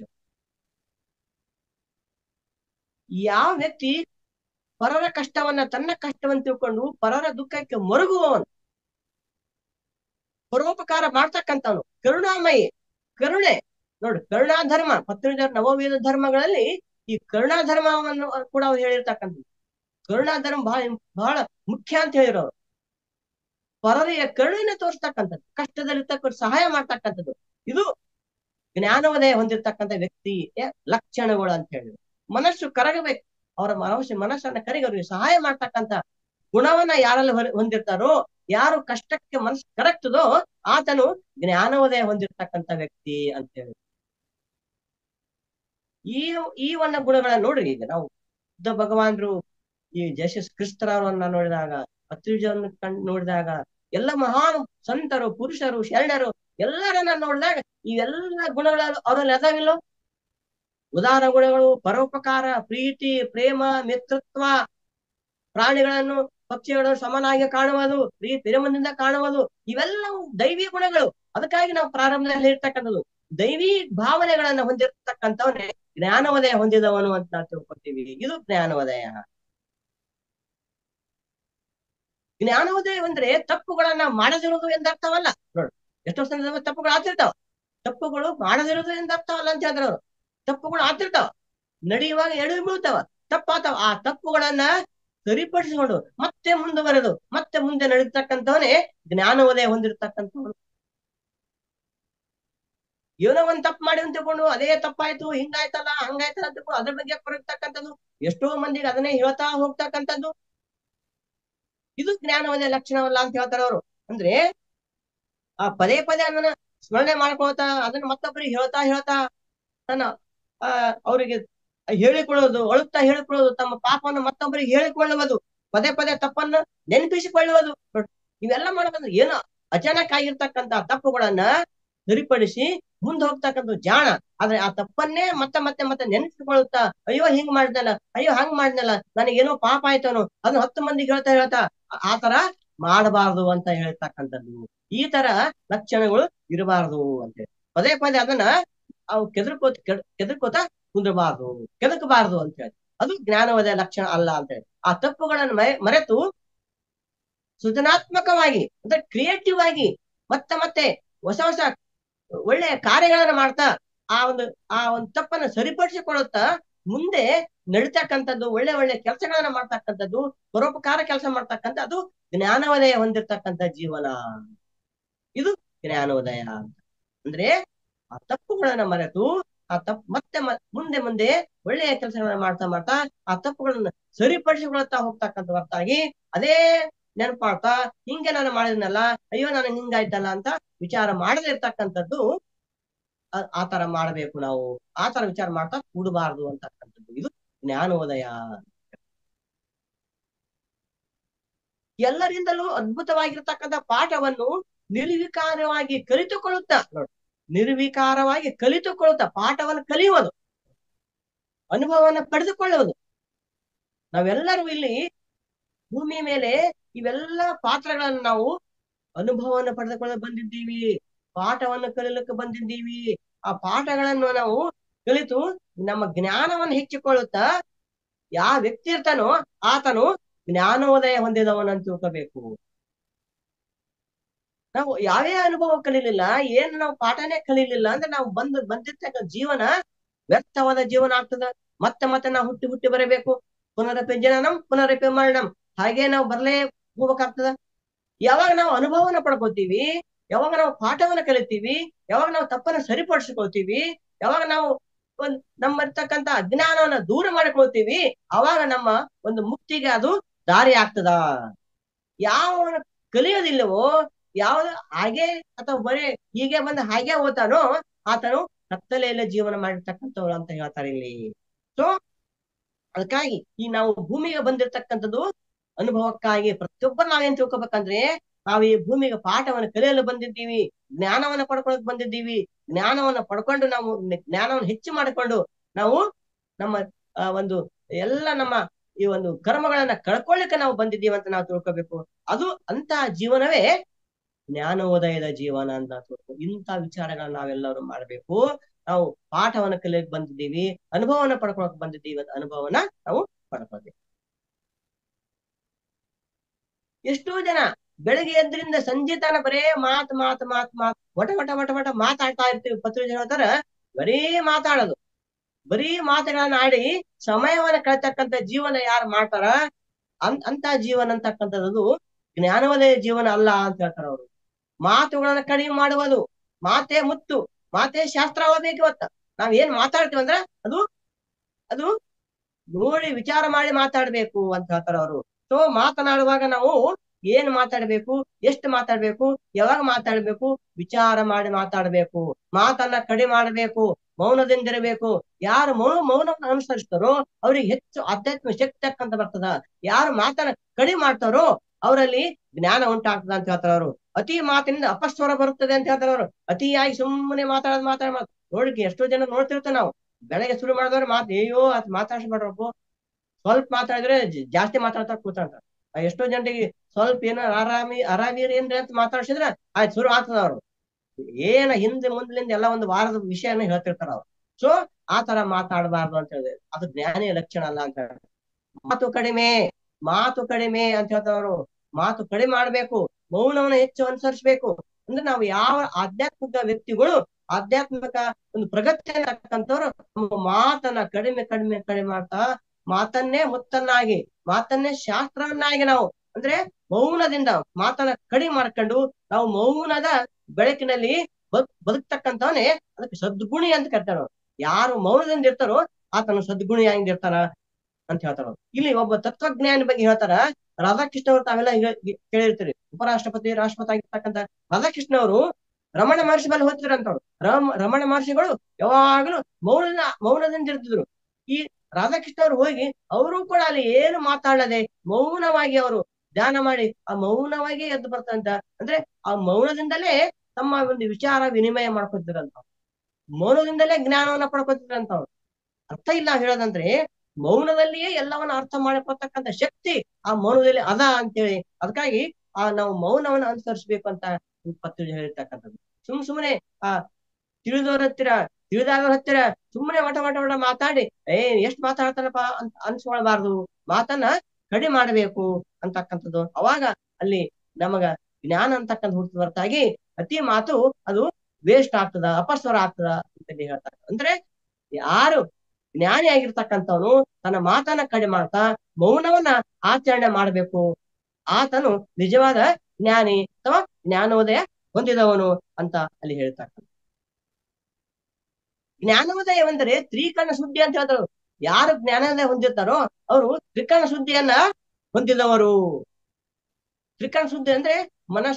ಯಾವ ವ್ಯಕ್ತಿ ಪರರ ಕಷ್ಟವನ್ನ ತನ್ನ ಕಷ್ಟವನ್ನ ತಿಳ್ಕೊಂಡು ಪರರ ದುಃಖಕ್ಕೆ ಮರುಗುವವನು, ಪರೋಪಕಾರ ಮಾಡ್ತಕ್ಕಂಥವನು, ಕರುಣಾಮಯಿ, ಕರುಣೆ ನೋಡಿ. ಕರುಣಾ ಧರ್ಮ, 19 ನವವೇದ ಧರ್ಮಗಳಲ್ಲಿ ಈ ಕರುಣಾ ಧರ್ಮವನ್ನು ಕೂಡ ಅವ್ರು ಹೇಳಿರ್ತಕ್ಕಂಥದ್ದು. ಕರುಣಾ ಧರ್ಮ ಬಹಳ ಮುಖ್ಯ ಅಂತ ಹೇಳಿರೋರು. ಪರರಿಗೆ ಕರುಣೆನ ತೋರಿಸ್ತಕ್ಕಂಥದ್ದು, ಕಷ್ಟದಲ್ಲಿರ್ತಕ್ಕ ಸಹಾಯ ಮಾಡ್ತಕ್ಕಂಥದ್ದು, ಇದು ಜ್ಞಾನೋದಯ ಹೊಂದಿರ್ತಕ್ಕಂಥ ವ್ಯಕ್ತಿಯ ಲಕ್ಷಣಗಳು ಅಂತ ಹೇಳಿದ್ರು. ಮನಸ್ಸು ಕರಗಬೇಕು, ಅವರ ಮನಸ್ಸನ್ನ ಕರಗಿ ಅವ್ರಿಗೆ ಸಹಾಯ ಮಾಡ್ತಕ್ಕಂಥ ಗುಣವನ್ನ ಯಾರಲ್ಲಿ ಹೊಂದಿರ್ತಾರೋ, ಯಾರು ಕಷ್ಟಕ್ಕೆ ಮನಸ್ಸು ಕರಗ್ತದೋ ಆತನು ಜ್ಞಾನೋದಯ ಹೊಂದಿರ್ತಕ್ಕಂಥ ವ್ಯಕ್ತಿ ಅಂತ ಹೇಳಿ. ಈ ಒಂದು ಗುಣಗಳನ್ನ ನೋಡ್ರಿ. ಈಗ ನಾವು ಬುದ್ಧ ಭಗವಾನ್ರು, ಈ ಜೇಸಸ್ ಕ್ರಿಸ್ತರವನ್ನ ನೋಡಿದಾಗ, ಪತ್ರಿಜರನ್ನ ನೋಡಿದಾಗ, ಎಲ್ಲ ಮಹಾನ್ ಸಂತರು, ಪುರುಷರು, ಶರಣರು ಎಲ್ಲರನ್ನ ನೋಡಿದಾಗ ಇವೆಲ್ಲ ಗುಣಗಳು ಅವರಲ್ಲಿ ಅದಾವಿಲ್ಲೋ? ಉದಾರ ಗುಣಗಳು, ಪರೋಪಕಾರ, ಪ್ರೀತಿ, ಪ್ರೇಮ, ಮಿತ್ರತ್ವ, ಪ್ರಾಣಿಗಳನ್ನು ಪಕ್ಷಿಗಳನ್ನು ಸಮನಾಗಿ ಕಾಣುವುದು, ಪ್ರೇಮದಿಂದ ಕಾಣುವುದು, ಇವೆಲ್ಲವೂ ದೈವಿ ಗುಣಗಳು. ಅದಕ್ಕಾಗಿ ನಾವು ಪ್ರಾರಂಭದಲ್ಲಿ ಇರ್ತಕ್ಕಂಥದ್ದು ದೈವಿ ಭಾವನೆಗಳನ್ನ ಹೊಂದಿರತಕ್ಕಂಥವನ್ನೇ ಜ್ಞಾನೋದಯ ಹೊಂದಿದವನು ಅಂತ ನಾವು ತಿಳ್ಕೊತೀವಿ. ಇದು ಜ್ಞಾನೋದಯ. ಜ್ಞಾನೋದಯ ಅಂದ್ರೆ ತಪ್ಪುಗಳನ್ನ ಮಾಡದಿರುವುದು ಎಂದರ್ಥವಲ್ಲ. ನೋಡು, ಎಷ್ಟೋ ಸಂದರ್ಭ ತಪ್ಪುಗಳು ಆಗ್ತಿರ್ತಾವ, ತಪ್ಪುಗಳು ಮಾಡದಿರುವುದು ಎಂದರ್ಥವಲ್ಲ ಅಂತ ಹೇಳಿದ್ರು ಅವರು. ತಪ್ಪುಗಳು ಆಗ್ತಿರ್ತಾವ, ನಡೆಯುವಾಗ ಎಡವಿ ಬೀಳ್ತಾವ, ತಪ್ಪಾತಾವ. ಆ ತಪ್ಪುಗಳನ್ನ ಸರಿಪಡಿಸಿಕೊಂಡು ಮತ್ತೆ ಮುಂದುವರೆದು ಮತ್ತೆ ಮುಂದೆ ನಡೀತಕ್ಕಂಥವನೇ ಜ್ಞಾನೋದಯ ಹೊಂದಿರತಕ್ಕಂಥವನು. ಏನೋ ಒಂದ್ ತಪ್ಪು ಮಾಡಿ ಅಂತ ತಿಳ್ಕೊಂಡು ಅದೇ ತಪ್ಪಾಯ್ತು, ಹಿಂಗಾಯ್ತಲ್ಲ, ಹಂಗಾಯ್ತಲ್ಲ ಅಂತ ತಿಳ್ಕೊಂಡು ಅದ್ರ ಬಗ್ಗೆ ಕೊರಗ್ತಕ್ಕಂಥದ್ದು, ಎಷ್ಟೋ ಮಂದಿಗೆ ಅದನ್ನೇ ಹೇಳ್ತಾ ಹೋಗ್ತಕ್ಕಂಥದ್ದು, ಇದು ಜ್ಞಾನೋದಯ ಲಕ್ಷಣವಲ್ಲ ಅಂತ ಹೇಳ್ತಾರೆ ಅವರು. ಅಂದ್ರೆ ಆ ಪದೇ ಪದೇ ಅದನ್ನ ಸ್ಮರಣೆ ಮಾಡ್ಕೊಳ್ತಾ ಅದನ್ನ ಮತ್ತೊಬ್ಬರಿಗೆ ಹೇಳ್ತಾ ತನ್ನ ಅವರಿಗೆ ಹೇಳಿಕೊಳ್ಳುವುದು, ಅಳುತ್ತಾ ಹೇಳಿಕೊಳ್ಳುವುದು, ತಮ್ಮ ಪಾಪವನ್ನು ಮತ್ತೊಬ್ಬರಿಗೆ ಹೇಳಿಕೊಳ್ಳುವುದು, ಪದೇ ಪದೇ ತಪ್ಪನ್ನು ನೆನಪಿಸಿಕೊಳ್ಳುವುದು. ಇವೆಲ್ಲ ಮಾಡಬಂದ್ರೆ ಏನೋ ಅಚಾನಕ್ ಆಗಿರ್ತಕ್ಕಂತ ತಪ್ಪುಗಳನ್ನ ಸರಿಪಡಿಸಿ ಮುಂದೆ ಹೋಗ್ತಕ್ಕಂಥ ಜಾಣ. ಆದ್ರೆ ಆ ತಪ್ಪನ್ನೇ ಮತ್ತೆ ಮತ್ತೆ ಮತ್ತೆ ನೆನಪಿಸಿಕೊಳ್ಳುತ್ತಾ, ಅಯ್ಯೋ ಹಿಂಗ್ ಮಾಡಿದ್ನಲ್ಲ, ಅಯ್ಯೋ ಹಂಗ್ ಮಾಡಿದ್ನಲ್ಲ, ನನಗೇನೋ ಪಾಪ ಆಯ್ತಾನು, ಅದನ್ನ 10 ಮಂದಿಗೆ ಹೇಳ್ತಾ ಹೇಳ್ತಾ ಆ ತರ ಮಾಡಬಾರ್ದು ಅಂತ ಹೇಳ್ತಕ್ಕಂಥದ್ದು. ಈ ತರ ಲಕ್ಷಣಗಳು ಇರಬಾರ್ದು ಅಂತ ಹೇಳಿ ಪದೇ ಪದೇ ಅದನ್ನ ಅವು ಕೆದರ್ಕೋತ ಕುಂದ್ರಬಾರ್ದು, ಕೆದಕಬಾರ್ದು ಅಂತ ಹೇಳಿ. ಅದು ಜ್ಞಾನೋದಯ ಲಕ್ಷಣ ಅಲ್ಲ ಅಂತ ಹೇಳಿ. ಆ ತಪ್ಪುಗಳನ್ನು ಮರೆತು ಸೃಜನಾತ್ಮಕವಾಗಿ ಅಂದ್ರೆ ಕ್ರಿಯೇಟಿವ್ ಆಗಿ ಮತ್ತೆ ಮತ್ತೆ ಹೊಸ ಹೊಸ ಒಳ್ಳೆಯ ಕಾರ್ಯಗಳನ್ನ ಮಾಡ್ತಾ ಆ ಒಂದು ತಪ್ಪನ್ನು ಸರಿಪಡಿಸಿಕೊಳ್ಳುತ್ತಾ ಮುಂದೆ ನಡೀತಕ್ಕಂಥದ್ದು, ಒಳ್ಳೆ ಒಳ್ಳೆ ಕೆಲಸಗಳನ್ನ ಮಾಡ್ತಕ್ಕಂಥದ್ದು, ಪರೋಪಕಾರ ಕೆಲಸ ಮಾಡ್ತಕ್ಕಂಥ ಅದು ಜ್ಞಾನೋದಯ ಹೊಂದಿರತಕ್ಕಂಥ ಜೀವನ. ಇದು ಜ್ಞಾನೋದಯ ಅಂತ ಅಂದ್ರೆ ಆ ತಪ್ಪುಗಳನ್ನ ಮರೆತು ಆ ಮತ್ತೆ ಮುಂದೆ ಮುಂದೆ ಒಳ್ಳೆಯ ಕೆಲಸಗಳನ್ನ ಮಾಡ್ತಾ ಮಾಡ್ತಾ ಆ ತಪ್ಪುಗಳನ್ನ ಸರಿಪಡಿಸಿಕೊಳ್ತಾ ಹೋಗ್ತಕ್ಕಂಥ ಹೊರತಾಗಿ ಅದೇ ನೆನಪಾಡ್ತಾ ಹಿಂಗೆ ನಾನು ಮಾಡಿದ್ನಲ್ಲ, ಅಯ್ಯೋ ನಾನು ಹಿಂಗಾಯ್ತಲ್ಲ ಅಂತ ವಿಚಾರ ಮಾಡದೇ ಇರ್ತಕ್ಕಂಥದ್ದು. ಆ ತರ ಮಾಡಬೇಕು ನಾವು, ಆ ತರ ವಿಚಾರ ಮಾಡ್ತಾ ಕೂಡಬಾರ್ದು ಅಂತಕ್ಕಂಥದ್ದು. ಇದು ಜ್ಞಾನೋದಯ. ಎಲ್ಲರಿಂದಲೂ ಅದ್ಭುತವಾಗಿರ್ತಕ್ಕಂಥ ಪಾಠವನ್ನು ನಿರ್ವಿಕಾರವಾಗಿ ಕಲಿತುಕೊಳ್ಳುತ್ತಾ ನೋಡಿ, ನಿರ್ವಿಕಾರವಾಗಿ ಕಲಿತುಕೊಳ್ಳುತ್ತಾ ಪಾಠವನ್ನು ಕಲಿಯುವುದು, ಅನುಭವವನ್ನು ಪಡೆದುಕೊಳ್ಳುವುದು. ನಾವೆಲ್ಲರೂ ಇಲ್ಲಿ ಭೂಮಿ ಮೇಲೆ ಇವೆಲ್ಲ ಪಾತ್ರಗಳನ್ನು ನಾವು ಅನುಭವವನ್ನು ಪಡೆದುಕೊಳ್ಳಲು ಬಂದಿದ್ದೀವಿ, ಪಾಠವನ್ನು ಕಲಿಯಲಿಕ್ಕೆ ಬಂದಿದ್ದೀವಿ. ಆ ಪಾಠಗಳನ್ನು ನಾವು ಕಲಿತು ನಮ್ಮ ಜ್ಞಾನವನ್ನು ಹೆಚ್ಚಿಕೊಳ್ಳುತ್ತಾ ಯಾವ ವ್ಯಕ್ತಿ ಇರ್ತಾನೋ ಆತನು ಜ್ಞಾನೋದಯ ಹೊಂದಿದವನಂತ ತಿಳ್ಕೋಬೇಕು. ನಾವು ಯಾವೇ ಅನುಭವ ಕಲೀಲಿಲ್ಲ, ಏನ್ ನಾವು ಪಾಠನೇ ಕಲೀಲಿಲ್ಲ ಅಂದ್ರೆ ನಾವು ಬಂದಿರ್ತಕ್ಕ ಜೀವನ ವ್ಯರ್ಥವಾದ ಜೀವನ ಆಗ್ತದ. ಮತ್ತೆ ಮತ್ತೆ ನಾವು ಹುಟ್ಟಿ ಹುಟ್ಟಿ ಬರಬೇಕು. ಪುನರಪಿ ಜನನಂ ಪುನರಪಿ ಮರಣಂ, ಹಾಗೆ ನಾವು ಬರ್ಲೇ ಹೋಗ್ಬೇಕಾಗ್ತದ. ಯಾವಾಗ ನಾವು ಅನುಭವನ ಪಡ್ಕೋತೀವಿ, ಯಾವಾಗ ನಾವು ಪಾಠವನ್ನ ಕಲಿತೀವಿ, ಯಾವಾಗ ನಾವು ತಪ್ಪನ್ನ ಸರಿಪಡಿಸ್ಕೊಳ್ತೀವಿ, ಯಾವಾಗ ನಾವು ನಮ್ಮ ಇರ್ತಕ್ಕಂಥ ಅಜ್ಞಾನವನ್ನ ದೂರ ಮಾಡಿಕೊಳ್ತೀವಿ, ಅವಾಗ ನಮ್ಮ ಒಂದು ಮುಕ್ತಿಗೆ ಅದು ದಾರಿ ಆಗ್ತದ. ಯಾವ ಕಲಿಯೋದಿಲ್ಲವೋ, ಯಾವ್ದು ಹಾಗೆ ಅಥವಾ ಬರೀ ಹೀಗೆ ಬಂದು ಹಾಗೆ ಓದ್ತಾನೋ ಆತನು ಕತ್ತಲೆಯಲ್ಲೇ ಜೀವನ ಮಾಡಿರ್ತಕ್ಕಂಥವ್ರು ಅಂತ ಹೇಳ್ತಾರೆ ಇಲ್ಲಿ. ಸೊ ಅದಕ್ಕಾಗಿ ಈ ನಾವು ಭೂಮಿಗೆ ಬಂದಿರ್ತಕ್ಕಂಥದ್ದು ಅನುಭವಕ್ಕಾಗಿ. ಪ್ರತಿಯೊಬ್ಬರು ನಾವೇನ್ ತಿಳ್ಕೊಬೇಕಂದ್ರೆ, ನಾವು ಈ ಭೂಮಿಗೆ ಪಾಠವನ್ನು ಕಲಿಯಲು ಬಂದಿದ್ದೀವಿ, ಜ್ಞಾನವನ್ನ ಪಡ್ಕೊಳಕ್ ಬಂದಿದ್ದೀವಿ. ಜ್ಞಾನವನ್ನ ಪಡ್ಕೊಂಡು ನಾವು ಜ್ಞಾನವನ್ನು ಹೆಚ್ಚು ಮಾಡಿಕೊಂಡು ನಾವು ನಮ್ಮ ಒಂದು ಎಲ್ಲ ನಮ್ಮ ಈ ಒಂದು ಕರ್ಮಗಳನ್ನ ಕಳ್ಕೊಳ್ಳಿಕ್ಕೆ ನಾವು ಬಂದಿದ್ದೀವಿ ಅಂತ ನಾವು ತಿಳ್ಕೊಬೇಕು. ಅದು ಅಂತ ಜೀವನವೇ ಜ್ಞಾನೋದಯದ ಜೀವನ ಅಂತ ತಿಳ್ಕೊ. ಇಂಥ ವಿಚಾರಗಳನ್ನ ನಾವೆಲ್ಲರೂ ಮಾಡ್ಬೇಕು. ನಾವು ಪಾಠವನ್ನ ಕಲಿಯಕ್ ಬಂದಿದ್ದೀವಿ, ಅನುಭವನ ಪಡ್ಕೊಳಕ್ ಬಂದಿದ್ದೀವಿ ಅಂತ ಅನುಭವನ ನಾವು ಪಡ್ಕೊಳ್ಬೇಕು. ಎಷ್ಟೋ ಜನ ಬೆಳಗ್ಗೆ ಎದ್ರಿಂದ ಸಂಜೆ ತನ ಬರೇ ಮಾತ್ ವಟ ವಟ ವಟ ವಟ ಮಾತಾಡ್ತಾ ಇರ್ತೀವಿ. ಪತ್ರಿಕೆ ಹೇಳ್ತಾರ ಬರೀ ಮಾತಾಡೋದು, ಬರೀ ಮಾತುಗಳನ್ನ ಆಡಿ ಸಮಯವನ್ನ ಕಳ್ತಕ್ಕಂಥ ಜೀವನ ಯಾರು ಮಾಡ್ತಾರ ಅಂತ ಜೀವನ ಅಂತಕ್ಕಂಥದ್ದು ಜ್ಞಾನೋದಯ ಜೀವನ ಅಲ್ಲ ಅಂತ ಹೇಳ್ತಾರ ಅವರು. ಮಾತುಗಳನ್ನ ಕಡಿಮೆ ಮಾಡುವುದು, ಮಾತೇ ಮುತ್ತು, ಮಾತೇ ಶಾಸ್ತ್ರ ಓದಬೇಕು. ಇವತ್ತ ನಾವ್ ಏನ್ ಮಾತಾಡ್ತೀವಿ ಅಂದ್ರ ಅದು ನೋಡಿ ವಿಚಾರ ಮಾಡಿ ಮಾತಾಡ್ಬೇಕು ಅಂತ ಹೇಳ್ತಾರ ಅವರು. ಸೊ ಮಾತನಾಡುವಾಗ ನಾವು ಏನ್ ಮಾತಾಡ್ಬೇಕು, ಎಷ್ಟು ಮಾತಾಡ್ಬೇಕು, ಯಾವಾಗ ಮಾತಾಡ್ಬೇಕು, ವಿಚಾರ ಮಾಡಿ ಮಾತಾಡ್ಬೇಕು. ಮಾತನ್ನ ಕಡಿಮೆ ಮಾಡಬೇಕು, ಮೌನದಿಂದಿರಬೇಕು. ಯಾರು ಮೌನವನ್ನು ಅನುಸರಿಸ್ತಾರೋ ಅವ್ರಿಗೆ ಹೆಚ್ಚು ಆಧ್ಯಾತ್ಮ ಶಕ್ತಿ ಅಂತ ಬರ್ತದ. ಯಾರು ಮಾತನ್ನ ಕಡಿಮೆ ಮಾಡ್ತಾರೋ ಅವರಲ್ಲಿ ಜ್ಞಾನ ಉಂಟಾಗ್ತದ ಅಂತ ಹೇಳ್ತಾರ ಅವರು. ಅತಿ ಮಾತಿನಿಂದ ಅಪಸ್ವರ ಬರುತ್ತದೆ ಅಂತ ಹೇಳ್ತಾರ ಅವರು. ಅತಿಯಾಗಿ ಸುಮ್ಮನೆ ಮಾತಾಡ ನೋಡಿಕೆ ಎಷ್ಟೋ ಜನ ನೋಡ್ತಿರ್ತೇವೆ ನಾವು. ಬೆಳಗ್ಗೆ ಶುರು ಮಾಡಿದವ್ರೆ ಅಯ್ಯೋ ಅದ್ ಮಾತಾಡ್ಸ್ಬೇಡ್ರಪ್ಪ, ಸ್ವಲ್ಪ ಮಾತಾಡಿದ್ರೆ ಜಾಸ್ತಿ ಮಾತಾಡ್ತಾ ಕೂತಾಡ್ತಾರ. ಎಷ್ಟೋ ಜನರಿಗೆ ಸ್ವಲ್ಪ ಏನೋ ಆರಾಮಿರಿ ಏನ್ರಿ ಅಂತ ಮಾತಾಡ್ಸಿದ್ರ ಆಯ್ತು ಶುರು ಆಗ್ತದ. ಅವ್ರು ಏನ ಹಿಂದೆ ಮುಂದ್ಲಿಂದ ಎಲ್ಲ ಒಂದು ವಾರದ ವಿಷಯನ ಹೇಳ್ತಿರ್ತಾರ ಅವ್ರು. ಸೊ ಆ ತರ ಮಾತಾಡಬಾರ್ದು ಅಂತ ಹೇಳಿದ್ರೆ ಅದು ಜ್ಞಾನಿಯ ಲಕ್ಷಣ ಅಲ್ಲ ಅಂತ ಹೇಳ್ತಾರೆ. ಮಾತು ಕಡಿಮೆ ಅಂತ ಹೇಳ್ತಾವ್ರು. ಮಾತು ಕಡಿಮೆ ಮಾಡ್ಬೇಕು, ಮೌನವನ್ನ ಹೆಚ್ಚು ಅನುಸರಿಸ್ಬೇಕು. ಅಂದ್ರೆ ನಾವು ಯಾವ ಆಧ್ಯಾತ್ಮಿಕ ವ್ಯಕ್ತಿಗಳು, ಆಧ್ಯಾತ್ಮಿಕ ಒಂದು ಪ್ರಗತಿ ಅಂತಕ್ಕಂಥವ್ರು ಮಾತನ್ನ ಕಡಿಮೆ ಮಾಡ್ತಾ ಮಾತನ್ನೇ ಮುತ್ತನ್ನಾಗಿ, ಮಾತನ್ನೇ ಶಾಸ್ತ್ರವನ್ನಾಗಿ ನಾವು ಅಂದ್ರೆ ಮೌನದಿಂದ ಮಾತನ್ನ ಕಡಿಮೆ ಮಾಡ್ಕೊಂಡು ನಾವು ಮೌನದ ಬೆಳಕಿನಲ್ಲಿ ಬದುಕ್ತಕ್ಕಂಥವನೇ ಅದಕ್ಕೆ ಸದ್ಗುಣಿ ಅಂತ ಕರ್ತಾರ. ಯಾರು ಮೌನದಿಂದ ಇರ್ತಾರೋ ಆತನು ಸದ್ಗುಣಿಯಾಗಿರ್ತಾನ ಅಂತ ಹೇಳ್ತಾರ. ಇಲ್ಲಿ ಒಬ್ಬ ತತ್ವಜ್ಞಾನಿ ಬಗ್ಗೆ ಹೇಳ್ತಾರ. ರಾಧಾಕೃಷ್ಣ ಅವರು ತಾವೆಲ್ಲ ಕೇಳಿರ್ತೀರಿ. ಉಪರಾಷ್ಟ್ರಪತಿ ರಾಷ್ಟ್ರಪತಿ ಆಗಿರ್ತಕ್ಕಂಥ ರಾಧಾಕೃಷ್ಣ ಅವರು ರಮಣ ಮಹರ್ಷಿ ಬಲ್ಲಿ ಹೋಗ್ತಿದ್ರು ಅಂತವ್ರು. ರಮಣ ಮಹರ್ಷಿಗಳು ಯಾವಾಗಲೂ ಮೌನದಿಂದ ಇರ್ತಿದ್ರು. ಈ ರಾಧಾಕೃಷ್ಣ ಅವರು ಹೋಗಿ ಅವರು ಕೂಡ ಅಲ್ಲಿ ಏನು ಮಾತಾಡದೆ ಮೌನವಾಗಿ ಅವರು ಧ್ಯಾನ ಮಾಡಿ ಆ ಮೌನವಾಗಿ ಎದ್ದು ಬರ್ತಾರಂತ. ಅಂದ್ರೆ ಆ ಮೌನದಿಂದಲೇ ತಮ್ಮ ಒಂದು ವಿಚಾರ ವಿನಿಮಯ ಮಾಡ್ಕೊತಿರಂತ, ಮೌನದಿಂದಲೇ ಜ್ಞಾನವನ್ನ ಪಡ್ಕೊತಿದ್ರಂತವ್ರು. ಅರ್ಥ ಇಲ್ಲ ಹೇಳೋದಂದ್ರೆ ಮೌನದಲ್ಲಿಯೇ ಎಲ್ಲವನ್ನ ಅರ್ಥ ಮಾಡಿಕೊಳ್ತಕ್ಕಂಥ ಶಕ್ತಿ ಆ ಮೌನದಲ್ಲಿ ಅದ ಅಂತೇಳಿ, ಅದಕ್ಕಾಗಿ ನಾವು ಮೌನವನ್ನ ಅನುಸರಿಸ್ಬೇಕು ಅಂತ ಪತ್ರಿಕೆ ಹೇಳಿರ್ತಕ್ಕಂಥದ್ದು. ಸುಮ್ಮನೆ ಆ ತಿಳಿದವ್ರ ಹತ್ತಿರ ತಿಳಿದಾದವ್ರ ಹತ್ತಿರ ಸುಮ್ಮನೆ ವಟ ಮಾತಾಡಿ ಎಷ್ಟ್ ಮಾತಾಡ್ತಾರಪ್ಪ ಅಂತ ಅನ್ಸ್ಕೊಳ್ಬಾರ್ದು, ಮಾತನ್ನ ಕಡಿಮೆ ಮಾಡಬೇಕು ಅಂತಕ್ಕಂಥದ್ದು. ಅವಾಗ ಅಲ್ಲಿ ನಮಗ ಜ್ಞಾನ ಅಂತಕ್ಕಂಥ ಹುಟ್ಟು ಹೊರತಾಗಿ ಅತಿ ಮಾತು ಅದು ವೇಸ್ಟ್ ಆಗ್ತದ, ಅಪಸ್ವರ ಆಗ್ತದ ಅಂತ ಹೇಳ್ತಾರೆ. ಅಂದ್ರೆ ಯಾರು ಜ್ಞಾನಿ ಆಗಿರ್ತಕ್ಕಂಥವನು ತನ್ನ ಮಾತನ್ನ ಕಡಿಮೆ ಮಾಡ್ತಾ ಮೌನವನ್ನ ಆಚರಣೆ ಮಾಡಬೇಕು, ಆತನು ನಿಜವಾದ ಜ್ಞಾನಿ ಅಥವಾ ಜ್ಞಾನೋದಯ ಹೊಂದಿದವನು ಅಂತ ಅಲ್ಲಿ ಹೇಳ್ತಕ್ಕಂಥ. ಜ್ಞಾನೋದಯವೆಂದರೆ ತ್ರಿಕರಣ ಶುದ್ಧಿ ಅಂತ ಹೇಳ್ತಾರೆ. ಯಾರು ಜ್ಞಾನೋದಯ ಹೊಂದಿರ್ತಾರೋ ಅವರು ತ್ರಿಕರಣ ಶುದ್ಧಿಯನ್ನ ಹೊಂದಿದವರು. ತ್ರಿಕರಣ ಶುದ್ಧಿ ಅಂದ್ರೆ ಮನಸ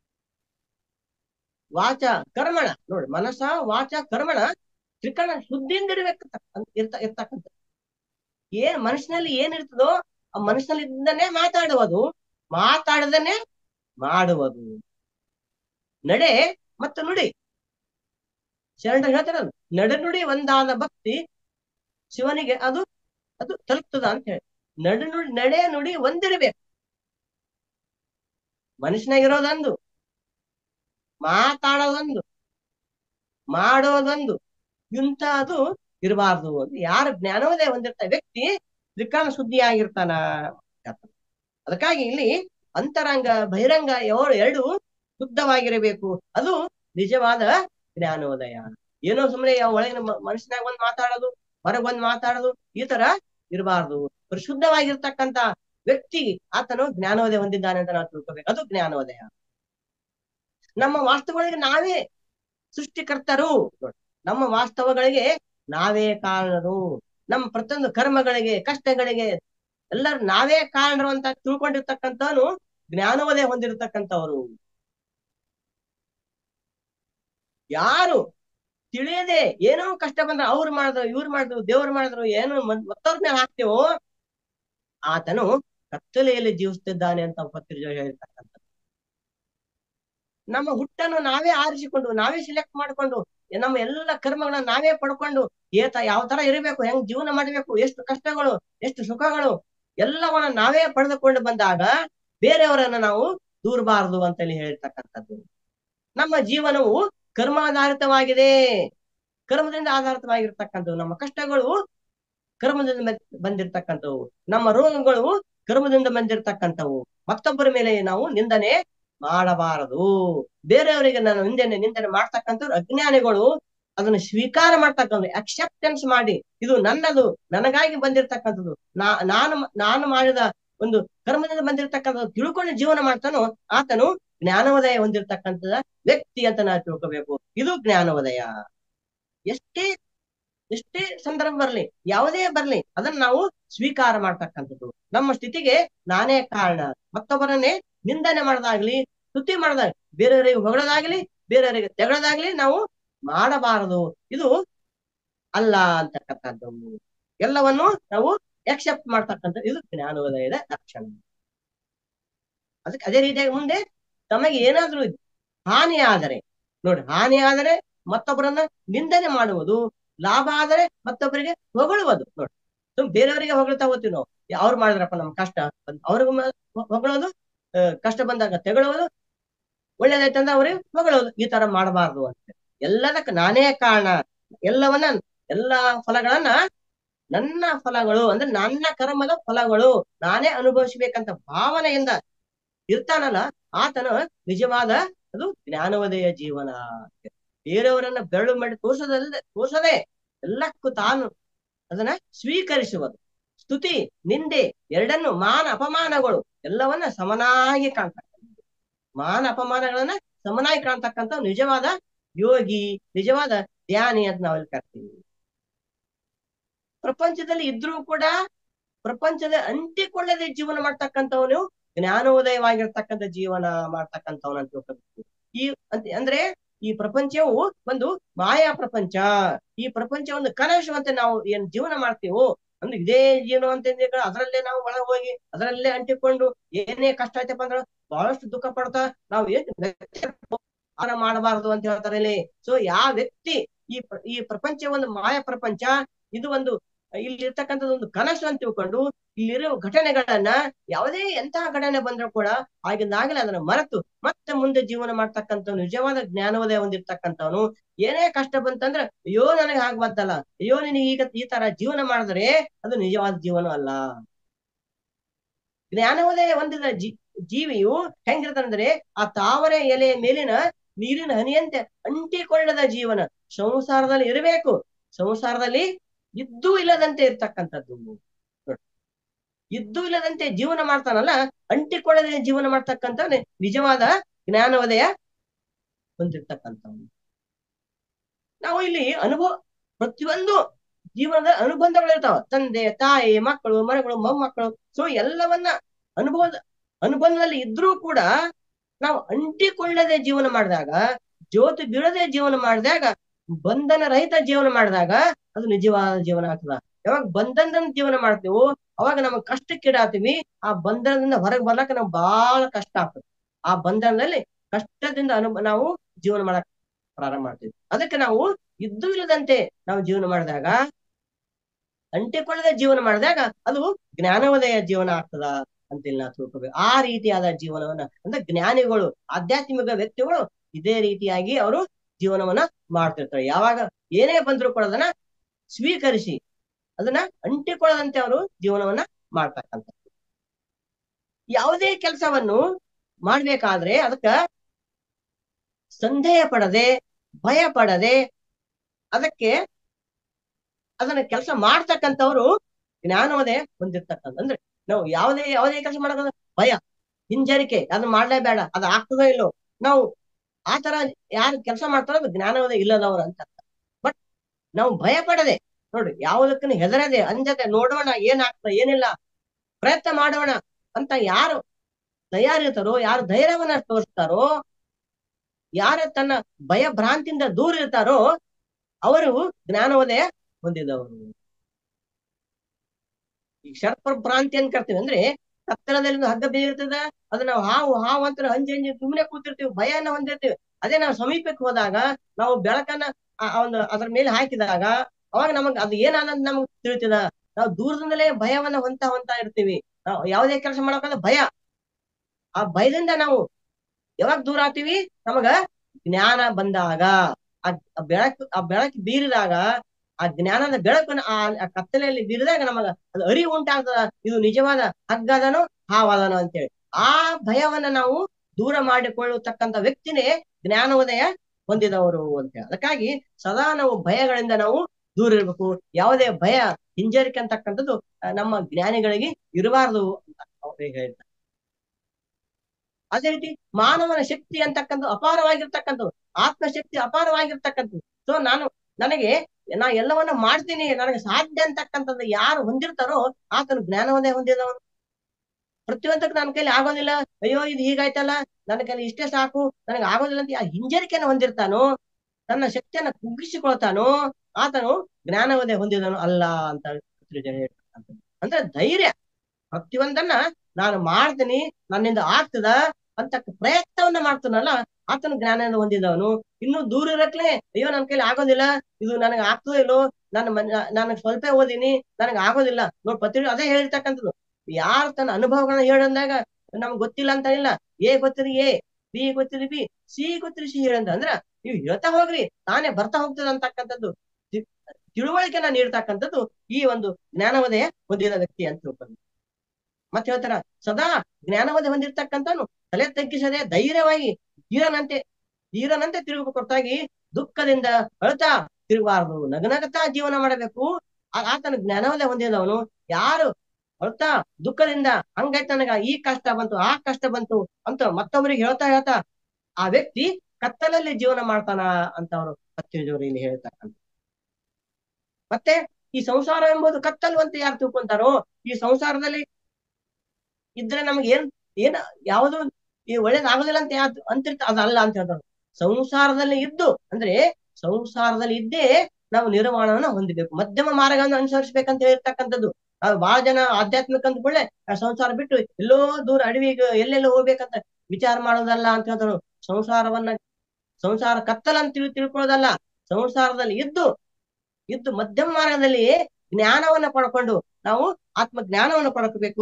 ವಾಚ ಕರ್ಮಣ. ನೋಡಿ, ಮನಸ ವಾಚ ಕರ್ಮಣ ತ್ರಿಕರಣ ಶುದ್ಧಿಯಿಂದ ಇರ್ತಕ್ಕಂಥ. ಮನುಷ್ಯನಲ್ಲಿ ಏನಿರ್ತದೋ ಆ ಮನುಷ್ಯನಲ್ಲಿ ಇದ್ದನ್ನೇ ಮಾತಾಡುವುದು, ಮಾತಾಡದನ್ನೇ ಮಾಡುವುದು. ನಡೆ ಮತ್ತು ನುಡಿ, ಶರಣ ಹೇಳ್ತಾರಲ್ಲ, ನಡೆ ನುಡಿ ಒಂದಾದ ಭಕ್ತಿ ಶಿವನಿಗೆ ಅದು ಅದು ತಲುಪ್ತದ ಅಂತ ಹೇಳಿ. ನಡೆ ನುಡಿ ಒಂದಿರಬೇಕು. ಮನುಷ್ಯನಾಗಿರೋದೊಂದು, ಮಾತಾಡೋದೊಂದು, ಮಾಡೋದೊಂದು, ಇಂಥದ್ದು ಇರಬಾರ್ದು ಅಂತ. ಯಾರು ಜ್ಞಾನೋದಯ ಹೊಂದಿರ್ತಾನೆ ವ್ಯಕ್ತಿ ತ್ರಿಕರಣ ಶುದ್ಧಿ ಆಗಿರ್ತಾನ. ಅದಕ್ಕಾಗಿ ಇಲ್ಲಿ ಅಂತರಂಗ ಬಹಿರಂಗ ಎರಡು ಶುದ್ಧವಾಗಿರಬೇಕು. ಅದು ನಿಜವಾದ ಜ್ಞಾನೋದಯ. ಏನೋ ಸುಮ್ಮನೆ ಒಳಗಿನ ಮನುಷ್ಯನಾಗ ಒಂದ್ ಮಾತಾಡೋದು, ಹೊರಗೊಂದ್ ಮಾತಾಡೋದು, ಈ ತರ ಇರಬಾರ್ದು. ಪರಿಶುದ್ಧವಾಗಿರ್ತಕ್ಕಂಥ ವ್ಯಕ್ತಿ ಆತನು ಜ್ಞಾನೋದಯ ಹೊಂದಿದ್ದಾನೆ ಅಂತ ನಾವು ತಿಳ್ಕೋಬೇಕು. ಅದು ಜ್ಞಾನೋದಯ. ನಮ್ಮ ವಾಸ್ತವಗಳಿಗೆ ನಾವೇ ಸೃಷ್ಟಿಕರ್ತರು. ನಮ್ಮ ವಾಸ್ತವಗಳಿಗೆ ನಾವೇ ಕಾರಣರು. ನಮ್ಮ ಪ್ರತಿಯೊಂದು ಕರ್ಮಗಳಿಗೆ, ಕಷ್ಟಗಳಿಗೆ ಎಲ್ಲರೂ ನಾವೇ ಕಾರಣರು ಅಂತ ತಿಳ್ಕೊಂಡಿರ್ತಕ್ಕಂಥವನು ಜ್ಞಾನೋದಯ ಹೊಂದಿರತಕ್ಕಂಥವ್ರು. ಯಾರು ತಿಳಿಯದೆ ಏನೋ ಕಷ್ಟ ಬಂದ್ರೆ ಅವ್ರು ಮಾಡಿದ್ರು, ಇವ್ರು ಮಾಡಿದ್ರು, ದೇವ್ರು ಮಾಡಿದ್ರು, ಏನೋ ಮತ್ತವ್ರ ಮೇಲೆ ಹಾಕ್ತೇವೋ ಆತನು ಕತ್ತಲೆಯಲ್ಲಿ ಜೀವಿಸ್ತಿದ್ದಾನೆ ಅಂತ ಪತ್ರಿಕೆ ಹೇಳಿರ್ತಕ್ಕಂಥ. ನಮ್ಮ ಹುಟ್ಟನ್ನು ನಾವೇ ಆರಿಸಿಕೊಂಡು, ನಾವೇ ಸಿಲೆಕ್ಟ್ ಮಾಡಿಕೊಂಡು, ನಮ್ಮ ಎಲ್ಲ ಕರ್ಮಗಳನ್ನ ನಾವೇ ಪಡ್ಕೊಂಡು ಯಾವ ತರ ಇರಬೇಕು, ಹೆಂಗ್ ಜೀವನ ಮಾಡಬೇಕು, ಎಷ್ಟು ಕಷ್ಟಗಳು, ಎಷ್ಟು ಸುಖಗಳು ಎಲ್ಲವನ್ನ ನಾವೇ ಪಡೆದುಕೊಂಡು ಬಂದಾಗ ಬೇರೆಯವರನ್ನ ನಾವು ದೂರಬಾರದು ಅಂತೇಳಿ ಹೇಳ್ತಕ್ಕಂಥದ್ದು. ನಮ್ಮ ಜೀವನವು ಕರ್ಮಾಧಾರಿತವಾಗಿದೆ, ಕರ್ಮದಿಂದ ಆಧಾರಿತವಾಗಿರ್ತಕ್ಕಂಥವು. ನಮ್ಮ ಕಷ್ಟಗಳು ಕರ್ಮದಿಂದ ಬಂದಿರ್ತಕ್ಕಂಥವು, ನಮ್ಮ ರೋಗಗಳು ಕರ್ಮದಿಂದ ಬಂದಿರ್ತಕ್ಕಂಥವು. ಮತ್ತೊಬ್ಬರ ಮೇಲೆ ನಾವು ನಿಂದನೆ ಮಾಡಬಾರದು. ಬೇರೆಯವರಿಗೆ ನಾನು ನಿಂದನೆ ಮಾಡ್ತಕ್ಕಂಥವ್ರು ಅಜ್ಞಾನಿಗಳು. ಅದನ್ನು ಸ್ವೀಕಾರ ಮಾಡ್ತಕ್ಕಂಥ, ಅಕ್ಸೆಪ್ಟೆನ್ಸ್ ಮಾಡಿ ಇದು ನನ್ನದು, ನನಗಾಗಿ ಬಂದಿರ್ತಕ್ಕಂಥದ್ದು, ನಾನು ಮಾಡಿದ ಒಂದು ಕರ್ಮದಿಂದ ಬಂದಿರತಕ್ಕಂಥದ್ದು ತಿಳ್ಕೊಂಡು ಜೀವನ ಮಾಡ್ತಾನೋ ಆತನು ಜ್ಞಾನೋದಯ ಹೊಂದಿರತಕ್ಕಂಥದ ವ್ಯಕ್ತಿ ಅಂತ ನಾವು ತಿಳ್ಕೋಬೇಕು. ಇದು ಜ್ಞಾನೋದಯ. ಎಷ್ಟೇ ಸಂದರ್ಭ ಬರ್ಲಿ, ಯಾವುದೇ ಬರ್ಲಿ, ಅದನ್ನ ನಾವು ಸ್ವೀಕಾರ ಮಾಡ್ತಕ್ಕಂಥದ್ದು. ನಮ್ಮ ಸ್ಥಿತಿಗೆ ನಾನೇ ಕಾರಣ. ಮತ್ತೊಬ್ಬರನ್ನೇ ನಿಂದನೆ ಮಾಡದಾಗ್ಲಿ, ಸ್ತುತಿ ಮಾಡದಾಗ್ಲಿ, ಬೇರೆಯವರಿಗೆ ಹೊಗಳದಾಗ್ಲಿ, ಬೇರೆಯವರಿಗೆ ತೆಗಳದಾಗ್ಲಿ ನಾವು ಮಾಡಬಾರದು. ಇದು ಅಲ್ಲ ಅಂತಕ್ಕಂಥದ್ದು. ಎಲ್ಲವನ್ನು ನಾವು ಎಕ್ಸೆಪ್ಟ್ ಮಾಡ್ತಕ್ಕಂಥ ಇದು ಜ್ಞಾನೋದಯದ ಲಕ್ಷಣ. ಅದಕ್ಕೆ ಅದೇ ರೀತಿಯಾಗಿ ಮುಂದೆ ತಮಗೆ ಏನಾದ್ರೂ ಹಾನಿ ಆದರೆ, ನೋಡಿ, ಹಾನಿ ಆದರೆ ಮತ್ತೊಬ್ಬರನ್ನ ನಿಂದನೆ ಮಾಡುವುದು, ಲಾಭ ಆದರೆ ಮತ್ತೊಬ್ಬರಿಗೆ ಹೊಗಳುವುದು. ನೋಡಿ, ಬೇರೆಯವರಿಗೆ ಹೊಗಳ್ತಾ ಹೋಗ್ತೀವಿ ನಾವು. ಅವ್ರು ಮಾಡಿದ್ರಪ್ಪ ನಮ್ ಕಷ್ಟ, ಅವ್ರಿಗೂ ಹೊಗಳೋದು, ಕಷ್ಟ ಬಂದಾಗ ತೆಗೊಳ್ಳೋದು, ಒಳ್ಳೇದಾಯ್ತಂದ್ರೆ ಅವ್ರಿಗೆ ಹೊಗಳೋದು. ಈ ತರ ಮಾಡಬಾರ್ದು ಅಂತ. ಎಲ್ಲದಕ್ಕೆ ನಾನೇ ಕಾರಣ, ಎಲ್ಲಾ ಫಲಗಳನ್ನ ನನ್ನ ಫಲಗಳು ಅಂದ್ರೆ ನನ್ನ ಕರ್ಮದ ಫಲಗಳು ನಾನೇ ಅನುಭವಿಸ್ಬೇಕಂತ ಭಾವನೆಯಿಂದ ಇರ್ತಾನಲ್ಲ ಆತನ ನಿಜವಾದ ಅದು ಜ್ಞಾನೋದಯ ಜೀವನ. ಬೇರೆಯವರನ್ನ ಬೆರಳು ಮಾಡಿ ತೋರ್ಸದೆ ಎಲ್ಲಕ್ಕೂ ತಾನು ಅದನ್ನ ಸ್ವೀಕರಿಸುವುದು. ಸ್ತುತಿ ನಿಂದೆ ಎರಡನ್ನು, ಮಾನ ಅಪಮಾನಗಳು ಎಲ್ಲವನ್ನ ಸಮನಾಗಿ ಕಾಣ್ತಕ್ಕಂಥ, ಮಾನ ಅಪಮಾನಗಳನ್ನ ಸಮನಾಗಿ ಕಾಣ್ತಕ್ಕಂಥ ನಿಜವಾದ ಯೋಗಿ, ನಿಜವಾದ ಧ್ಯಾನಿ ಅಂತ ನಾವಲ್ಲಿ ಕರ್ತೀವಿ. ಪ್ರಪಂಚದಲ್ಲಿ ಇದ್ರೂ ಕೂಡ ಪ್ರಪಂಚದ ಅಂಟಿಕೊಳ್ಳದೆ ಜೀವನ ಮಾಡ್ತಕ್ಕಂಥವನು ಜ್ಞಾನೋದಯವಾಗಿರ್ತಕ್ಕಂಥ ಜೀವನ ಮಾಡ್ತಕ್ಕಂಥವನು ಅಂತ ತಿಳ್ಕೊಬೇಕು. ಅಂದ್ರೆ ಈ ಪ್ರಪಂಚವು ಒಂದು ಮಾಯಾ ಪ್ರಪಂಚ. ಈ ಪ್ರಪಂಚ ಒಂದು ಕನಸು ಅಂತ ನಾವು ಏನ್ ಜೀವನ ಮಾಡ್ತೀವೋ ಅಂದ್ರೆ ಇದೇ ಜೀವನ ಅಂತ ಅದರಲ್ಲೇ ನಾವು ಒಳಗೆ ಹೋಗಿ ಅದರಲ್ಲೇ ಅಂಟಿಕೊಂಡು ಏನೇ ಕಷ್ಟ ಆಯ್ತಪ್ಪ ಅಂದ್ರೆ ಬಹಳಷ್ಟು ದುಃಖ ಪಡ್ತಾ ನಾವು ಏನ್ ಮಾಡಬಾರದು ಅಂತ ಹೇಳ್ತಾರೆ ಇಲ್ಲಿ. ಸೊ ಯಾವ ವ್ಯಕ್ತಿ ಈ ಪ್ರಪಂಚ ಒಂದು ಮಾಯಾ ಪ್ರಪಂಚ, ಇದು ಒಂದು ಇಲ್ಲಿ ಇರ್ತಕ್ಕಂಥದ್ದು ಒಂದು ಕನಸು ಅಂತ ತಿಳ್ಕೊಂಡು ಇಲ್ಲಿರೋ ಘಟನೆಗಳನ್ನ ಯಾವುದೇ ಎಂತಹ ಘಟನೆ ಬಂದ್ರು ಕೂಡ ಆಗಿಂದಾಗಲೇ ಅದನ್ನ ಮರೆತು ಮತ್ತೆ ಮುಂದೆ ಜೀವನ ಮಾಡ್ತಕ್ಕಂಥವ್ನು, ನಿಜವಾದ ಜ್ಞಾನೋದಯ ಹೊಂದಿರ್ತಕ್ಕಂಥವನು. ಏನೇ ಕಷ್ಟ ಬಂತಂದ್ರೆ ಅಯ್ಯೋ ನನಗೆ ಹಾಗೆ ಬಂತಲ್ಲ, ಅಯ್ಯೋ ನಿನಗೆ ಈಗ ಈ ತರ ಜೀವನ ಮಾಡಿದ್ರೆ ಅದು ನಿಜವಾದ ಜೀವನ ಅಲ್ಲ. ಜ್ಞಾನೋದಯ ಹೊಂದಿದ ಜೀವಿಯು ಹೆಂಗಿರ್ತಂದ್ರೆ ಆ ತಾವರೆ ಎಲೆಯ ಮೇಲಿನ ನೀರಿನ ಹನಿಯಂತೆ ಅಂಟಿಕೊಳ್ಳದ ಜೀವನ ಸಂಸಾರದಲ್ಲಿ ಇರಬೇಕು. ಸಂಸಾರದಲ್ಲಿ ಇದ್ದೂ ಇಲ್ಲದಂತೆ ಇರ್ತಕ್ಕಂಥದ್ದು. ಇದ್ದೂ ಇಲ್ಲದಂತೆ ಜೀವನ ಮಾಡ್ತಾನಲ್ಲ, ಅಂಟಿಕೊಳ್ಳದೆ ಜೀವನ ಮಾಡ್ತಕ್ಕಂಥ ನಿಜವಾದ ಜ್ಞಾನೋದಯ ಹೊಂದಿರ್ತಕ್ಕಂಥವ್ನು. ನಾವು ಇಲ್ಲಿ ಪ್ರತಿಯೊಂದು ಜೀವನದ ಅನುಬಂಧಗಳು ಇರ್ತಾವ. ತಂದೆ, ತಾಯಿ, ಮಕ್ಕಳು, ಮನೆಗಳು, ಮೊಮ್ಮಕ್ಕಳು. ಸೊ ಎಲ್ಲವನ್ನ ಅನುಬಂಧದಲ್ಲಿ ಇದ್ರೂ ಕೂಡ ನಾವು ಅಂಟಿಕೊಳ್ಳದೆ ಜೀವನ ಮಾಡಿದಾಗ, ಜ್ಯೋತಿ ಬೀಳದೆ ಜೀವನ ಮಾಡಿದಾಗ, ಬಂಧನ ರಹಿತ ಜೀವನ ಮಾಡಿದಾಗ ಅದು ನಿಜವಾದ ಜೀವನ ಆಗ್ತದ. ಯಾವಾಗ ಬಂಧನದಿಂದ ಜೀವನ ಮಾಡ್ತೀವೋ ಅವಾಗ ನಮಗ್ ಕಷ್ಟಕ್ಕೀಡಾಗ್ತೀವಿ. ಆ ಬಂಧನದಿಂದ ಹೊರಗೆ ಬರ್ಲಕ್ಕ ನಮ್ಗೆ ಬಹಳ ಕಷ್ಟ ಆಗ್ತದೆ. ಆ ಬಂಧನದಲ್ಲಿ ಕಷ್ಟದಿಂದ ನಾವು ಜೀವನ ಮಾಡಕ್ ಪ್ರಾರಂಭ ಮಾಡ್ತೀವಿ. ಅದಕ್ಕೆ ನಾವು ಇದ್ದು ಇಲ್ಲದಂತೆ ನಾವು ಜೀವನ ಮಾಡಿದಾಗ, ಅಂಟಿಕೊಳ್ಳದೆ ಜೀವನ ಮಾಡಿದಾಗ ಅದು ಜ್ಞಾನೋದಯ ಜೀವನ ಆಗ್ತದ ಅಂತಿಲ್ಲ ನಾವು ತಿಳ್ಕೊಬೇಕು. ಆ ರೀತಿಯಾದ ಜೀವನವನ್ನ ಅಂದ್ರೆ ಜ್ಞಾನಿಗಳು, ಆಧ್ಯಾತ್ಮಿಕ ವ್ಯಕ್ತಿಗಳು ಇದೇ ರೀತಿಯಾಗಿ ಅವರು ಜೀವನವನ್ನ ಮಾಡ್ತಿರ್ತಾರೆ. ಯಾವಾಗ ಏನೇ ಬಂದ್ರು ಕೂಡ ಅದನ್ನ ಸ್ವೀಕರಿಸಿ ಅದನ್ನ ಅಂಟಿಕೊಳ್ಳದಂತೆ ಅವರು ಜೀವನವನ್ನ ಮಾಡ್ತಕ್ಕಂಥ. ಯಾವುದೇ ಕೆಲಸವನ್ನು ಮಾಡ್ಬೇಕಾದ್ರೆ ಅದಕ್ಕ ಸಂದೇಹ ಪಡದೆ, ಭಯ ಪಡದೆ ಅದನ್ನ ಕೆಲಸ ಮಾಡ್ತಕ್ಕಂಥವ್ರು ಜ್ಞಾನೋದಯ ಹೊಂದಿರ್ತಕ್ಕಂಥ. ಅಂದ್ರೆ ನಾವು ಯಾವುದೇ ಕೆಲಸ ಮಾಡಕ ಭಯ, ಹಿಂಜರಿಕೆ, ಅದನ್ನ ಮಾಡ್ಲೇಬೇಡ, ಅದು ಆಗ್ತದೋ ಇಲ್ಲೋ, ನಾವು ಆತರ ಯಾರು ಕೆಲಸ ಮಾಡ್ತಾರೋ ಅದು ಜ್ಞಾನೋದಯ ಇಲ್ಲದವ್ರು ಅಂತ. ಬಟ್ ನಾವು ಭಯ ಪಡದೆ, ನೋಡ್ರಿ, ಯಾವುದಕ್ಕೂ ಹೆದರದೆ, ಅಂಜದೆ, ನೋಡೋಣ ಏನಾಗ್ತದೆ ಏನಿಲ್ಲ, ಪ್ರಯತ್ನ ಮಾಡೋಣ ಅಂತ ಯಾರು ತಯಾರಿರ್ತಾರೋ, ಯಾರು ಧೈರ್ಯವನ್ನ ತೋರಿಸ್ತಾರೋ, ಯಾರು ತನ್ನ ಭಯ ಭ್ರಾಂತಿಯಿಂದ ದೂರ ಇರ್ತಾರೋ ಅವರು ಜ್ಞಾನೋದಯ ಹೊಂದಿದವರು. ಈ ಭ್ರಾಂತಿ ಅಂತ ಕರ್ತೀವಿ ಅಂದ್ರೆ ಕತ್ತಲದಲ್ಲಿ ಹಗ್ಗ ಬೇಯಿರ್ತದ, ಅದನ್ನ ಹಾವು ಅಂತ ಹಂಜಿ ಸುಮ್ಮನೆ ಕೂತಿರ್ತೀವಿ, ಭಯನ ಹೊಂದಿರ್ತೀವಿ. ಅದೇ ನಾವು ಸಮೀಪಕ್ಕೆ ಹೋದಾಗ ನಾವು ಬೆಳಕನ್ನ ಅದ್ರ ಮೇಲೆ ಹಾಕಿದಾಗ ಅವಾಗ ನಮಗ್ ಅದು ಏನಾನಂದ್ ನಮಗ್ ತಿಳಿತದ. ನಾವು ದೂರದಿಂದಲೇ ಭಯವನ್ನ ಹೊಂತಾ ಇರ್ತೀವಿ. ನಾವು ಯಾವುದೇ ಕೆಲಸ ಮಾಡೋಕಂದ್ರೆ ಭಯ, ಆ ಭಯದಿಂದ ನಾವು ಯಾವಾಗ ದೂರ ಆಗ್ತೀವಿ? ನಮಗ ಜ್ಞಾನ ಬಂದಾಗ, ಆ ಬೆಳಕು ಬೀರಿದಾಗ, ಆ ಜ್ಞಾನದ ಬೆಳಕನ್ನು ಆ ಕತ್ತಲೆಯಲ್ಲಿ ಬೀರಿದಾಗ ನಮಗ ಅದು ಅರಿವು ಉಂಟಾಗ್ತದ, ಇದು ನಿಜವಾದ ಹಗ್ಗದನೋ ಹಾವಾದನೋ ಅಂತೇಳಿ. ಆ ಭಯವನ್ನ ನಾವು ದೂರ ಮಾಡಿಕೊಳ್ಳತಕ್ಕಂಥ ವ್ಯಕ್ತಿನೇ ಜ್ಞಾನೋದಯ ಹೊಂದಿದವರು ಅಂತೇಳಿ. ಅದಕ್ಕಾಗಿ ಸದಾ ನಾವು ಭಯಗಳಿಂದ ನಾವು ದೂರ ಇರ್ಬೇಕು. ಯಾವುದೇ ಭಯ, ಹಿಂಜರಿಕೆ ಅಂತಕ್ಕಂಥದ್ದು ನಮ್ಮ ಜ್ಞಾನಿಗಳಿಗೆ ಇರಬಾರದು ಅಂತ ಅವ್ರಿಗೆ ಹೇಳ್ತಾರೆ. ಅದೇ ರೀತಿ ಮಾನವನ ಶಕ್ತಿ ಅಂತಕ್ಕಂಥ ಅಪಾರವಾಗಿರ್ತಕ್ಕಂಥದ್ದು, ಆತ್ಮಶಕ್ತಿ ಅಪಾರವಾಗಿರ್ತಕ್ಕಂಥದ್ದು. ಸೊ ನಾ ಎಲ್ಲವನ್ನ ಮಾಡ್ತೀನಿ, ನನಗೆ ಸಾಧ್ಯ ಅಂತಕ್ಕಂಥದ್ದು ಯಾರು ಹೊಂದಿರ್ತಾರೋ ಆತನು ಜ್ಞಾನೋದಯ ಹೊಂದಿದವನು. ಪ್ರತಿಯೊಂದಕ್ಕೆ ನನ್ನ ಕೈಲಿ ಆಗೋದಿಲ್ಲ, ಅಯ್ಯೋ ಇದು ಹೀಗಾಯ್ತಲ್ಲ, ನನ್ನ ಕೈಲಿ ಇಷ್ಟೇ ಸಾಕು, ನನಗೆ ಆಗೋದಿಲ್ಲ ಅಂತ ಹಿಂಜರಿಕೆಯನ್ನು ಹೊಂದಿರ್ತಾನೋ, ತನ್ನ ಶಕ್ತಿಯನ್ನ ಕುಗ್ಗಿಸಿಕೊಳ್ತಾನೋ ಆತನು ಜ್ಞಾನೋದಯ ಹೊಂದಿದನು ಅಲ್ಲ ಅಂತ ಹೇಳ್ತಕ್ಕಂಥದ್ದು. ಅಂದ್ರೆ ಧೈರ್ಯ, ಪ್ರತಿಯೊಂದನ್ನ ನಾನು ಮಾಡ್ತೀನಿ, ನನ್ನಿಂದ ಆಗ್ತದ ಅಂತ ಪ್ರಯತ್ನವನ್ನ ಮಾಡ್ತಾನಲ್ಲ ಆತನು ಜ್ಞಾನ ಹೊಂದಿದವನು. ಇನ್ನು ದೂರ ಇರಕ್ಲೆ ಅಯ್ಯೋ ನನ್ನ ಕೈಲಿ ಆಗೋದಿಲ್ಲ, ಇದು ನನಗೆ ಆಗ್ತದೋ ಇಲ್ಲೋ, ನನಗೆ ಸ್ವಲ್ಪ ಓದಿನಿ, ನನಗೆ ಆಗೋದಿಲ್ಲ. ನೋಡ್ ಅದೇ ಹೇಳಿರ್ತಕ್ಕಂಥದ್ದು. ಯಾರು ತನ್ನ ಅನುಭವಗಳನ್ನ ಹೇಳಂದಾಗ ನಮ್ಗೆ ಗೊತ್ತಿಲ್ಲ ಅಂತ ಇಲ್ಲ, ಎ ಗೊತ್ತಿರಿ ಎ, ಬಿ ಗೊತ್ತಿರಿ ಬಿ, ಸಿ ಗೊತ್ತಿರಿ ಸಿ ಹೇಳಂದ ಅಂದ್ರ ನೀವು ಹೇಳ್ತಾ ಹೋಗ್ರಿ, ತಾನೇ ಬರ್ತಾ ಹೋಗ್ತದ ಅಂತಕ್ಕಂಥದ್ದು ತಿಳುವಳಿಕೆನ ನೀಡ್ತಕ್ಕಂಥದ್ದು ಈ ಒಂದು ಜ್ಞಾನೋದಯ ಹೊಂದಿದ ವ್ಯಕ್ತಿ ಅಂತ ತಿಳ್ಕೊಂಡು. ಮತ್ತೆ ಹೇಳ್ತಾರ, ಸದಾ ಜ್ಞಾನೋದಯ ಹೊಂದಿರ್ತಕ್ಕಂಥನು ತಲೆ ತಗ್ಗಿಸದೆ ಧೈರ್ಯವಾಗಿ ಧೀರನಂತೆ ತಿರುಗಬೇಕು, ಹೊರತಾಗಿ ದುಃಖದಿಂದ ಅಳ್ತಾ ತಿರುಗಬಾರದು, ನಗನಗತಾ ಜೀವನ ಮಾಡಬೇಕು. ಆತನ ಜ್ಞಾನೋದಯ ಹೊಂದಿದವನು ಯಾರು ಅಳ್ತಾ ದುಃಖದಿಂದ ಹಂಗಾಯ್ತು ನನಗ ಈ ಕಷ್ಟ ಬಂತು, ಆ ಕಷ್ಟ ಬಂತು ಅಂತ ಮತ್ತೊಬ್ಬರಿಗೆ ಹೇಳ್ತಾ ಆ ವ್ಯಕ್ತಿ ಕತ್ತಲಲ್ಲಿ ಜೀವನ ಮಾಡ್ತಾನ ಅಂತ ಅವರು ಪತ್ರಿಜವರು ಇಲ್ಲಿ ಹೇಳ್ತಕ್ಕಂಥ. ಮತ್ತೆ ಈ ಸಂಸಾರ ಎಂಬುದು ಕತ್ತಲು ಅಂತ ಯಾರು ತಿಳ್ಕೊಂತಾರೋ, ಈ ಸಂಸಾರದಲ್ಲಿ ಇದ್ರೆ ನಮ್ಗೆ ಏನ್ ಯಾವುದು ಈ ಒಳ್ಳೇದಾಗೋದಿಲ್ಲ ಅಂತ ಅಂತಿರ್ತ ಅದಲ್ಲ ಅಂತ ಹೇಳ್ತಾರೆ. ಸಂಸಾರದಲ್ಲಿ ಇದ್ದು ಅಂದ್ರೆ ಸಂಸಾರದಲ್ಲಿ ಇದ್ದೇ ನಾವು ನಿರ್ವಾಣವನ್ನ ಹೊಂದಬೇಕು, ಮಧ್ಯಮ ಮಾರ್ಗವನ್ನು ಅನುಸರಿಸಬೇಕಂತ ಹೇಳಿರ್ತಕ್ಕಂಥದ್ದು. ನಾವು ಬಹಳ ಜನ ಆಧ್ಯಾತ್ಮಿಕ ಅಂದ್ಕೊಳ್ಳೆ ಸಂಸಾರ ಬಿಟ್ಟು ಎಲ್ಲೋ ದೂರ ಅಡವಿಗೆ ಎಲ್ಲೆಲ್ಲೋ ಹೋಗ್ಬೇಕಂತ ವಿಚಾರ ಮಾಡೋದಲ್ಲ ಅಂತ ಹೇಳ್ತಾರೆ. ಸಂಸಾರ ಕತ್ತಲ ಅಂತ ತಿಳ್ಕೊಳ್ಳೋದಲ್ಲ, ಸಂಸಾರದಲ್ಲಿ ಇದ್ದು ಮಧ್ಯಮ ಮಾರ್ಗದಲ್ಲಿ ಜ್ಞಾನವನ್ನ ಪಡ್ಕೊಂಡು ನಾವು ಆತ್ಮ ಜ್ಞಾನವನ್ನು ಪಡ್ಕೋಬೇಕು.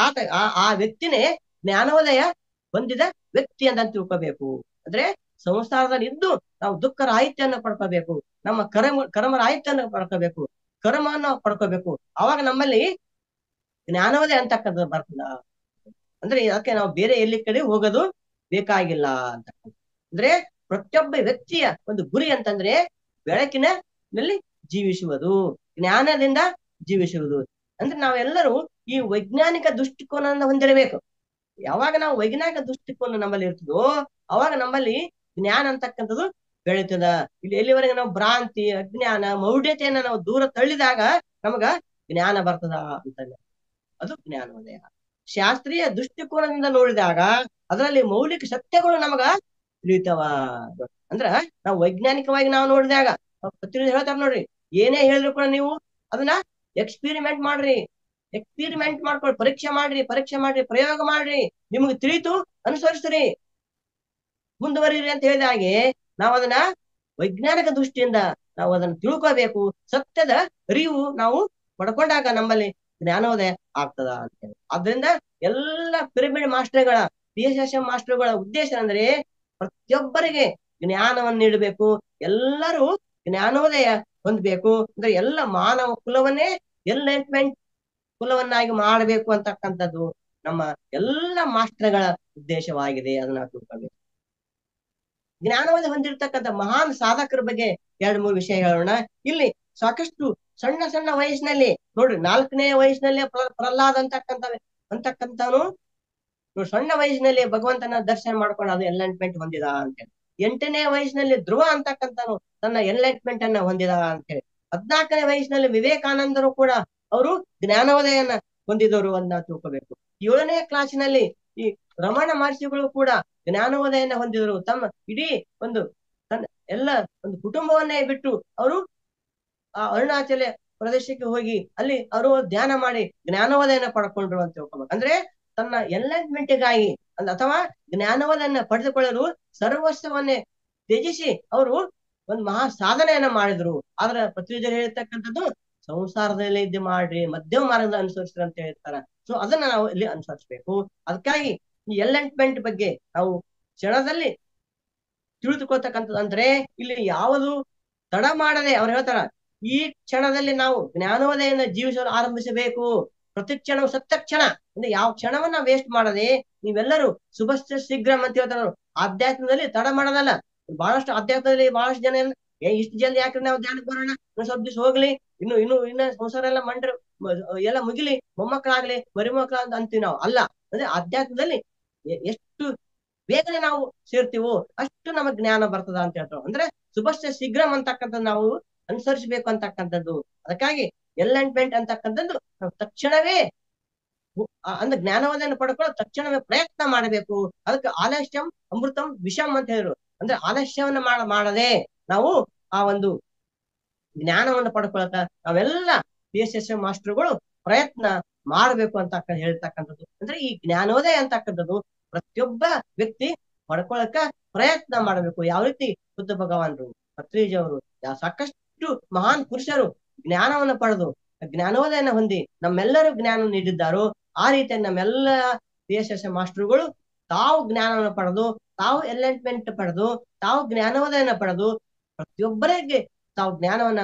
ಆ ವ್ಯಕ್ತಿನೇ ಜ್ಞಾನೋದಯ ಹೊಂದಿದ ವ್ಯಕ್ತಿ ಅಂತ ತಿಳ್ಕೋಬೇಕು. ಅಂದ್ರೆ ಸಂಸಾರದಲ್ಲಿ ಇದ್ದು ನಾವು ದುಃಖ ರಾಹಿತ್ಯವನ್ನು ಪಡ್ಕೋಬೇಕು, ನಮ್ಮ ಕರ್ಮ ರಾಹಿತ್ಯವನ್ನು ಪಡ್ಕೋಬೇಕು, ಕರ್ಮವನ್ನು ಪಡ್ಕೋಬೇಕು. ಅವಾಗ ನಮ್ಮಲ್ಲಿ ಜ್ಞಾನೋದಯ ಅಂತಕ್ಕಂಥದ್ದು ಬರ್ತದ. ಅಂದ್ರೆ ಅದಕ್ಕೆ ನಾವು ಬೇರೆ ಎಲ್ಲಿ ಕಡೆ ಹೋಗೋದು ಬೇಕಾಗಿಲ್ಲ ಅಂತ. ಅಂದ್ರೆ ಪ್ರತಿಯೊಬ್ಬ ವ್ಯಕ್ತಿಯ ಒಂದು ಗುರಿ ಅಂತಂದ್ರೆ ಬೆಳಕಿನಲ್ಲಿ ಜೀವಿಸುವುದು, ಜ್ಞಾನದಿಂದ ಜೀವಿಸುವುದು. ಅಂದ್ರೆ ನಾವೆಲ್ಲರೂ ಈ ವೈಜ್ಞಾನಿಕ ದೃಷ್ಟಿಕೋನವನ್ನು ಹೊಂದಿರಬೇಕು. ಯಾವಾಗ ನಾವು ವೈಜ್ಞಾನಿಕ ದೃಷ್ಟಿಕೋನ ನಮ್ಮಲ್ಲಿ ಇರ್ತದೋ ಅವಾಗ ನಮ್ಮಲ್ಲಿ ಜ್ಞಾನ ಅಂತಕ್ಕಂಥದ್ದು ಬೆಳೀತದ. ಇಲ್ಲಿ ಎಲ್ಲಿವರೆಗೆ ನಾವು ಭ್ರಾಂತಿ, ಅಜ್ಞಾನ, ಮೌಢ್ಯತೆಯನ್ನ ನಾವು ದೂರ ತಳ್ಳಿದಾಗ ನಮಗ ಜ್ಞಾನ ಬರ್ತದ ಅಂತ. ಅದು ಜ್ಞಾನೋದಯ. ಶಾಸ್ತ್ರೀಯ ದೃಷ್ಟಿಕೋನದಿಂದ ನೋಡಿದಾಗ ಅದರಲ್ಲಿ ಮೌಲಿಕ ಸತ್ಯಗಳು ನಮಗ ತಿಳಿತಾವ. ಅಂದ್ರ ನಾವು ವೈಜ್ಞಾನಿಕವಾಗಿ ನಾವು ನೋಡಿದಾಗ ಪತ್ರಿಕೆ ಹೇಳ್ತಾರ ನೋಡ್ರಿ, ಏನೇ ಹೇಳಿದ್ರು ಕೂಡ ನೀವು ಅದನ್ನ ಎಕ್ಸ್ಪಿರಿಮೆಂಟ್ ಮಾಡ್ಕೊಳ್ಳಿ, ಪರೀಕ್ಷೆ ಮಾಡ್ರಿ, ಪ್ರಯೋಗ ಮಾಡ್ರಿ, ನಿಮ್ಗೆ ತಿಳಿತು ಅನುಸರಿಸ್ರಿ, ಮುಂದುವರಿರಿ ಅಂತ ಹೇಳಿದ ಹಾಗೆ ನಾವು ಅದನ್ನ ವೈಜ್ಞಾನಿಕ ದೃಷ್ಟಿಯಿಂದ ನಾವು ಅದನ್ನ ತಿಳ್ಕೋಬೇಕು. ಸತ್ಯದ ಅರಿವು ನಾವು ಪಡ್ಕೊಂಡಾಗ ನಮ್ಮಲ್ಲಿ ಜ್ಞಾನೋದಯ ಆಗ್ತದ ಅಂತ. ಆದ್ರಿಂದ ಎಲ್ಲ ಪಿರಮಿಡ್ ಮಾಸ್ಟರ್ಗಳ PSS ಮಾಸ್ಟರ್ಗಳ ಉದ್ದೇಶ ಅಂದ್ರೆ ಪ್ರತಿಯೊಬ್ಬರಿಗೆ ಜ್ಞಾನವನ್ನು ನೀಡಬೇಕು, ಎಲ್ಲರೂ ಜ್ಞಾನೋದಯ ಹೊಂದಬೇಕು. ಅಂದ್ರೆ ಎಲ್ಲ ಮಾನವ ಕುಲವನ್ನೇ ಎನ್ಲೈಟ್ಮೆಂಟ್ ಕುಲವನ್ನಾಗಿ ಮಾಡಬೇಕು ಅಂತಕ್ಕಂಥದ್ದು ನಮ್ಮ ಎಲ್ಲ ಮಾಸ್ಟರ್ಗಳ ಉದ್ದೇಶವಾಗಿದೆ. ಅದನ್ನ ತಿಳ್ಕೊಬೇಕು. ಜ್ಞಾನವನ್ನು ಹೊಂದಿರತಕ್ಕಂಥ ಮಹಾನ್ ಸಾಧಕರ ಬಗ್ಗೆ 2-3 ವಿಷಯ ಹೇಳೋಣ. ಇಲ್ಲಿ ಸಾಕಷ್ಟು ಸಣ್ಣ ವಯಸ್ಸಿನಲ್ಲಿ ನೋಡ್ರಿ, 4ನೇ ವಯಸ್ಸಿನಲ್ಲಿ ಪ್ರಹ್ಲಾದ ಅಂತಕ್ಕಂಥವನು ಸಣ್ಣ ವಯಸ್ಸಿನಲ್ಲಿ ಭಗವಂತನ ದರ್ಶನ ಮಾಡ್ಕೊಂಡು ಅದು ಎನ್ಲೈಟ್ಮೆಂಟ್ ಹೊಂದಿದ ಅಂತೇಳಿ. 8ನೇ ವಯಸ್ಸಿನಲ್ಲಿ ಧ್ರುವ ಅಂತಕ್ಕಂಥವನು ತನ್ನ ಎನ್ಲೈಟ್ಮೆಂಟ್ ಅನ್ನ ಹೊಂದಿದ ಅಂತೇಳಿ. 14ನೇ ವಯಸ್ಸಿನಲ್ಲಿ ವಿವೇಕಾನಂದರು ಕೂಡ ಅವರು ಜ್ಞಾನೋದಯನ ಹೊಂದಿದವರು ಅಂತ ತಿಳ್ಕೋಬೇಕು. 7ನೇ ಕ್ಲಾಸಿನಲ್ಲಿ ಈ ರಮಣ ಮಹರ್ಷಿಗಳು ಕೂಡ ಜ್ಞಾನೋದಯನ ಹೊಂದಿದರು. ತಮ್ಮ ಇಡೀ ತನ್ನ ಎಲ್ಲ ಒಂದು ಕುಟುಂಬವನ್ನೇ ಬಿಟ್ಟು ಅವರು ಆ ಅರುಣಾಚಲ ಪ್ರದೇಶಕ್ಕೆ ಹೋಗಿ ಅಲ್ಲಿ ಅವರು ಧ್ಯಾನ ಮಾಡಿ ಜ್ಞಾನೋದಯನ ಪಡ್ಕೊಂಡ್ರು ಅಂತ ತಿಳ್ಕೊಬೇಕು. ಅಂದ್ರೆ ತನ್ನ ಎನ್ಲೈಟ್ಮೆಂಟ್ಗಾಗಿ ಅಥವಾ ಜ್ಞಾನೋದಯನ ಪಡೆದುಕೊಳ್ಳಲು ಸರ್ವಸ್ವವನ್ನೇ ತ್ಯಜಿಸಿ ಅವರು ಒಂದು ಮಹಾ ಸಾಧನೆಯನ್ನ ಮಾಡಿದ್ರು. ಆದ್ರೆ ಪತ್ರಿಜರು ಹೇಳ್ತಕ್ಕಂಥದ್ದು ಸಂಸಾರದಲ್ಲಿ ಇದ್ದು ಮಾಡ್ರಿ, ಮಧ್ಯಮ ಮಾರ್ಗದ ಅನುಸರಿಸ್ರಿ ಅಂತ ಹೇಳ್ತಾರ. ಸೊ ಅದನ್ನ ನಾವು ಇಲ್ಲಿ ಅನುಸರಿಸ್ಬೇಕು. ಅದಕ್ಕಾಗಿ ಈ ಎನ್ಲೈಟ್ಮೆಂಟ್ ಬಗ್ಗೆ ನಾವು ಕ್ಷಣದಲ್ಲಿ ತಿಳಿದುಕೊಳ್ತಕ್ಕಂಥದ್ದು. ಅಂದ್ರೆ ಇಲ್ಲಿ ಯಾವುದು ತಡ ಮಾಡದೆ ಅವ್ರು ಹೇಳ್ತಾರ, ಈ ಕ್ಷಣದಲ್ಲಿ ನಾವು ಜ್ಞಾನೋದಯನ ಜೀವಿಸಲು ಆರಂಭಿಸಬೇಕು. ಪ್ರತಿ ಕ್ಷಣವು ಸತ್ಯ ಕ್ಷಣ. ಅಂದ್ರೆ ಯಾವ ಕ್ಷಣವನ್ನ ವೇಸ್ಟ್ ಮಾಡದೆ ನೀವೆಲ್ಲರೂ ಶುಭಶ್ಚ ಶೀಘ್ರಂ ಅಂತ ಹೇಳ್ತಾರ. ಆಧ್ಯಾತ್ಮದಲ್ಲಿ ತಡ ಮಾಡೋದಲ್ಲ. ಬಹಳಷ್ಟು ಆಧ್ಯಾತ್ಮದಲ್ಲಿ ಬಹಳಷ್ಟು ಜನ ಇಷ್ಟು ಜಲ್ದಿ ಯಾಕ್ರೆ ನಾವು ಧ್ಯಾನಕ್ಕೆ ಬರೋಣ, ಸ್ವಲ್ಪ ದಿವಸ ಹೋಗ್ಲಿ, ಇನ್ನು ಸಂಸಾರ ಎಲ್ಲ ಎಲ್ಲ ಮುಗಿಲಿ, ಮೊಮ್ಮಕ್ಕಳಾಗ್ಲಿ ಮರಿಮಕ್ಕಳ ಅಂತೀವಿ ನಾವು. ಅಲ್ಲ, ಅಂದ್ರೆ ಆಧ್ಯಾತ್ಮದಲ್ಲಿ ಎಷ್ಟು ಬೇಗನೆ ನಾವು ಸೇರ್ತೀವೋ ಅಷ್ಟು ನಮಗ್ ಜ್ಞಾನ ಬರ್ತದ ಅಂತ ಹೇಳ್ತಾವ. ಅಂದ್ರೆ ಶುಭಶ್ಚ ಶೀಘ್ರಂ ಅಂತಕ್ಕಂಥದ್ದು ನಾವು ಅನುಸರಿಸಬೇಕು ಅಂತಕ್ಕಂಥದ್ದು. ಅದಕ್ಕಾಗಿ ಎನ್ಲೈಟ್ಮೆಂಟ್ ಅಂತಕ್ಕಂಥದ್ದು ನಾವು ತಕ್ಷಣವೇ ಅಂದ್ರೆ ಜ್ಞಾನವನ್ನ ಪಡ್ಕೊಳ್ಳೋ ತಕ್ಷಣವೇ ಪ್ರಯತ್ನ ಮಾಡಬೇಕು. ಅದಕ್ಕೆ ಆಲಸ್ಯಂ ಅಮೃತಂ ವಿಷಂ ಅಂತ ಹೇಳಿದ್ರು. ಅಂದ್ರೆ ಆಲಸ್ಯವನ್ನ ಮಾಡದೆ ನಾವು ಆ ಒಂದು ಜ್ಞಾನವನ್ನು ಪಡ್ಕೊಳಕ ನಾವೆಲ್ಲ PSS ಮಾಸ್ಟರ್ಗಳು ಪ್ರಯತ್ನ ಮಾಡಬೇಕು ಅಂತ ಹೇಳ್ತಕ್ಕಂಥದ್ದು. ಅಂದ್ರೆ ಈ ಜ್ಞಾನೋದಯ ಅಂತಕ್ಕಂಥದ್ದು ಪ್ರತಿಯೊಬ್ಬ ವ್ಯಕ್ತಿ ಪಡ್ಕೊಳಕ ಪ್ರಯತ್ನ ಮಾಡಬೇಕು. ಯಾವ ರೀತಿ ಬುದ್ಧ ಭಗವಾನರು, ಪತ್ರಿಜಿಯವರು, ಸಾಕಷ್ಟು ಮಹಾನ್ ಪುರುಷರು ಜ್ಞಾನವನ್ನು ಪಡೆದು ಜ್ಞಾನೋದಯನ ಹೊಂದಿ ನಮ್ಮೆಲ್ಲರೂ ಜ್ಞಾನ ನೀಡಿದ್ದಾರೋ ಆ ರೀತಿಯಾಗಿ ನಮ್ಮೆಲ್ಲ PSS ಮಾಸ್ಟರ್ಗಳು ತಾವು ಜ್ಞಾನವನ್ನು ಪಡೆದು, ತಾವು ಎನ್ಲೈಟ್ಮೆಂಟ್ ಪಡೆದು, ತಾವು ಜ್ಞಾನೋದಯನ ಪಡೆದು ಪ್ರತಿಯೊಬ್ಬರಿಗೆ ತಾವು ಜ್ಞಾನವನ್ನ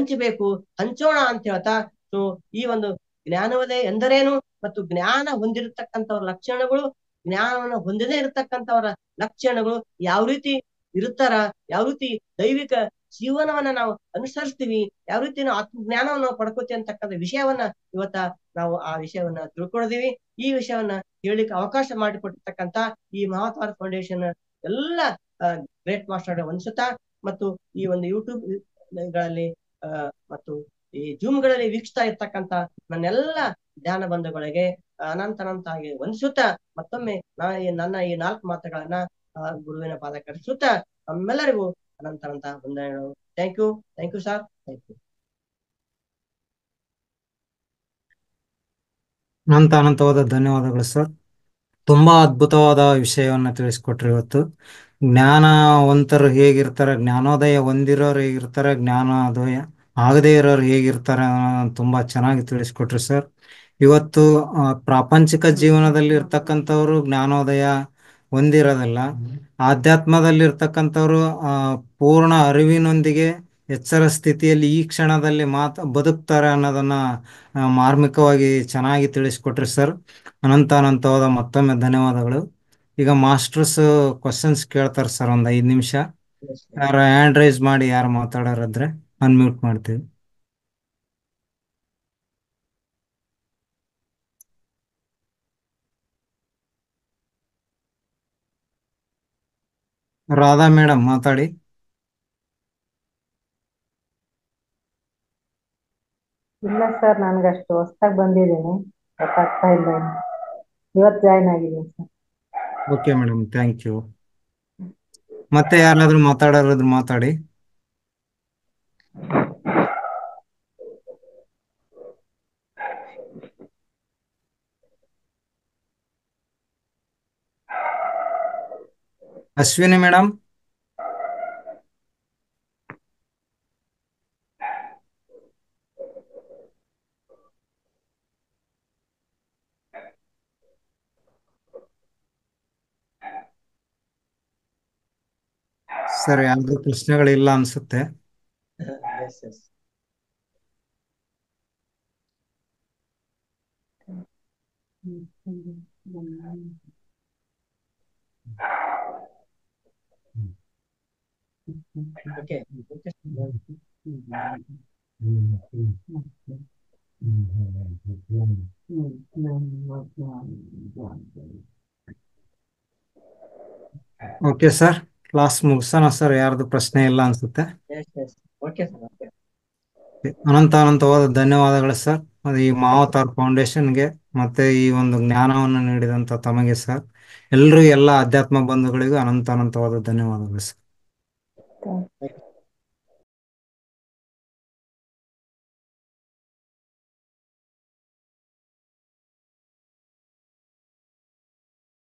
ಹಂಚೋಣ ಅಂತ ಹೇಳ್ತಾ. ಸೊ ಈ ಒಂದು ಜ್ಞಾನೋದಯ ಎಂದರೇನು ಮತ್ತು ಜ್ಞಾನ ಹೊಂದಿರತಕ್ಕಂಥವ್ರ ಲಕ್ಷಣಗಳು, ಜ್ಞಾನವನ್ನು ಹೊಂದದೇ ಇರತಕ್ಕಂಥವರ ಲಕ್ಷಣಗಳು ಯಾವ ರೀತಿ ಇರುತ್ತಾರ, ಯಾವ ರೀತಿ ದೈವಿಕ ಜೀವನವನ್ನ ನಾವು ಅನುಸರಿಸ್ತೀವಿ, ಯಾವ ರೀತಿ ನಾವು ಆತ್ಮಜ್ಞಾನವನ್ನು ನಾವು ಪಡ್ಕೋತೀವಿ ಅಂತಕ್ಕಂಥ ವಿಷಯವನ್ನ ಇವತ್ತ ನಾವು ಆ ವಿಷಯವನ್ನ ತಿಳ್ಕೊಂಡಿದೀವಿ. ಈ ವಿಷಯವನ್ನ ಹೇಳಲಿಕ್ಕೆ ಅವಕಾಶ ಮಾಡಿಕೊಟ್ಟಿರ್ತಕ್ಕಂಥ ಈ ಮಹಾತ್ವಾರ ಫೌಂಡೇಶನ್ ಎಲ್ಲ ಗ್ರೇಟ್ ಮಾಸ್ಟರ್ ವಂದಿಸುತ್ತಾ ಮತ್ತು ಈ ಒಂದು ಯೂಟ್ಯೂಬ್ ಗಳಲ್ಲಿ ಮತ್ತು ಈ ಜೂಮ್ ಗಳಲ್ಲಿ ವೀಕ್ಷಿಸ್ತಾ ಇರ್ತಕ್ಕಂಥ ನನ್ನೆಲ್ಲ ಧ್ಯಾನ ಬಂಧುಗಳಿಗೆ ಅನಂತನಂತಾಗಿ ವಂದಿಸುತ್ತಾ ಮತ್ತೊಮ್ಮೆ ನನ್ನ ಈ 4 ಮಾತುಗಳನ್ನ ಗುರುವಿನ ಪಾದಕ್ಕೆ ಅರ್ಪಿಸುತ್ತಾ ನಮ್ಮೆಲ್ಲರಿಗೂ ಅನಂತ ವಂದನೆಗಳು. Thank you sir. Thank you. ಅನಂತವಾದ ಧನ್ಯವಾದಗಳು ಸರ್. ತುಂಬಾ ಅದ್ಭುತವಾದ ವಿಷಯವನ್ನ ತಿಳಿಸ್ಕೊಟ್ರಿ ಇವತ್ತು. ಜ್ಞಾನವಂತರು ಹೇಗಿರ್ತಾರೆ, ಜ್ಞಾನೋದಯ ಹೊಂದಿರೋರು ಹೇಗಿರ್ತಾರೆ, ಜ್ಞಾನೋದಯ ಆಗದೇ ಇರೋರು ಹೇಗಿರ್ತಾರೆ ಅನ್ನೋದನ್ನ ತುಂಬಾ ಚೆನ್ನಾಗಿ ತಿಳಿಸ್ಕೊಟ್ರಿ ಸರ್. ಇವತ್ತು ಪ್ರಾಪಂಚಿಕ ಜೀವನದಲ್ಲಿ ಇರ್ತಕ್ಕಂಥವ್ರು ಜ್ಞಾನೋದಯ ಹೊಂದಿರೋದಿಲ್ಲ. ಆಧ್ಯಾತ್ಮದಲ್ಲಿ ಇರ್ತಕ್ಕಂಥವ್ರು ಪೂರ್ಣ ಅರಿವಿನೊಂದಿಗೆ ಎಚ್ಚರ ಸ್ಥಿತಿಯಲ್ಲಿ ಈ ಕ್ಷಣದಲ್ಲಿ ಬದುಕ್ತಾರೆ ಅನ್ನೋದನ್ನ ಮಾರ್ಮಿಕವಾಗಿ ಚೆನ್ನಾಗಿ ತಿಳಿಸ್ಕೊಟ್ರಿ ಸರ್. ಅನಂತವಾದ ಮತ್ತೊಮ್ಮೆ ಧನ್ಯವಾದಗಳು. ಈಗ ಮಾಸ್ಟರ್ಸ್ ಕ್ವಶನ್ಸ್ ಕೇಳ್ತಾರೆ ಸರ್, ಒಂದ್ 5 ನಿಮಿಷ. ಯಾರು ಹ್ಯಾಂಡ್ ರೈಸ್ ಮಾಡಿ ಯಾರು ಮಾತಾಡೋರಿದ್ರೆ ಅನ್ಮ್ಯೂಟ್ ಮಾಡ್ತೀವಿ. ರಾಧಾ ಮೇಡಮ್ ಮಾತಾಡಿ. ಇಲ್ಲ ಸರ್, ನನ್ಗಷ್ಟು ಹೊಸ್ದಾಗಿ ಬಂದಿದ್ದೀನಿ, ಗೊತ್ತಾಗ್ತಾ ಇಲ್ಲ. ಇವತ್ತು ಜಾಯ್ನ್ ಆಗಿದ್ದೀನಿ sir. Okay madam, thank you. ಮತ್ತೆ ಯಾರಾದ್ರೂ ಮಾತಾಡೋರಿದ್ರೆ ಮಾತಾಡಿ. ಅಶ್ವಿನಿ ಮೇಡಮ್. ಸರ್, ಯಾವ್ದು ಪ್ರಶ್ನೆಗಳಿಲ್ಲ ಅನ್ಸುತ್ತೆ. Yes yes. Okay. Okay sir, class ಮುಗಿಸೋಣ ಸರ್. ಯಾರ್ದು ಪ್ರಶ್ನೆ ಇಲ್ಲ ಅನ್ಸುತ್ತೆ. Yes yes. Okay sir. Okay. ಅನಂತವಾದ ಧನ್ಯವಾದಗಳು ಸರ್. ಈ ಮಾವತಾರ್ ಫೌಂಡೇಶನ್ಗೆ ಮತ್ತೆ ಈ ಒಂದು ಜ್ಞಾನವನ್ನು ನೀಡಿದಂತ ತಮಗೆ ಸರ್, ಎಲ್ರಿಗೂ ಎಲ್ಲ ಅಧ್ಯಾತ್ಮ ಬಂಧುಗಳಿಗೂ ಅನಂತವಾದ ಧನ್ಯವಾದಗಳು ಸರ್. Thank you.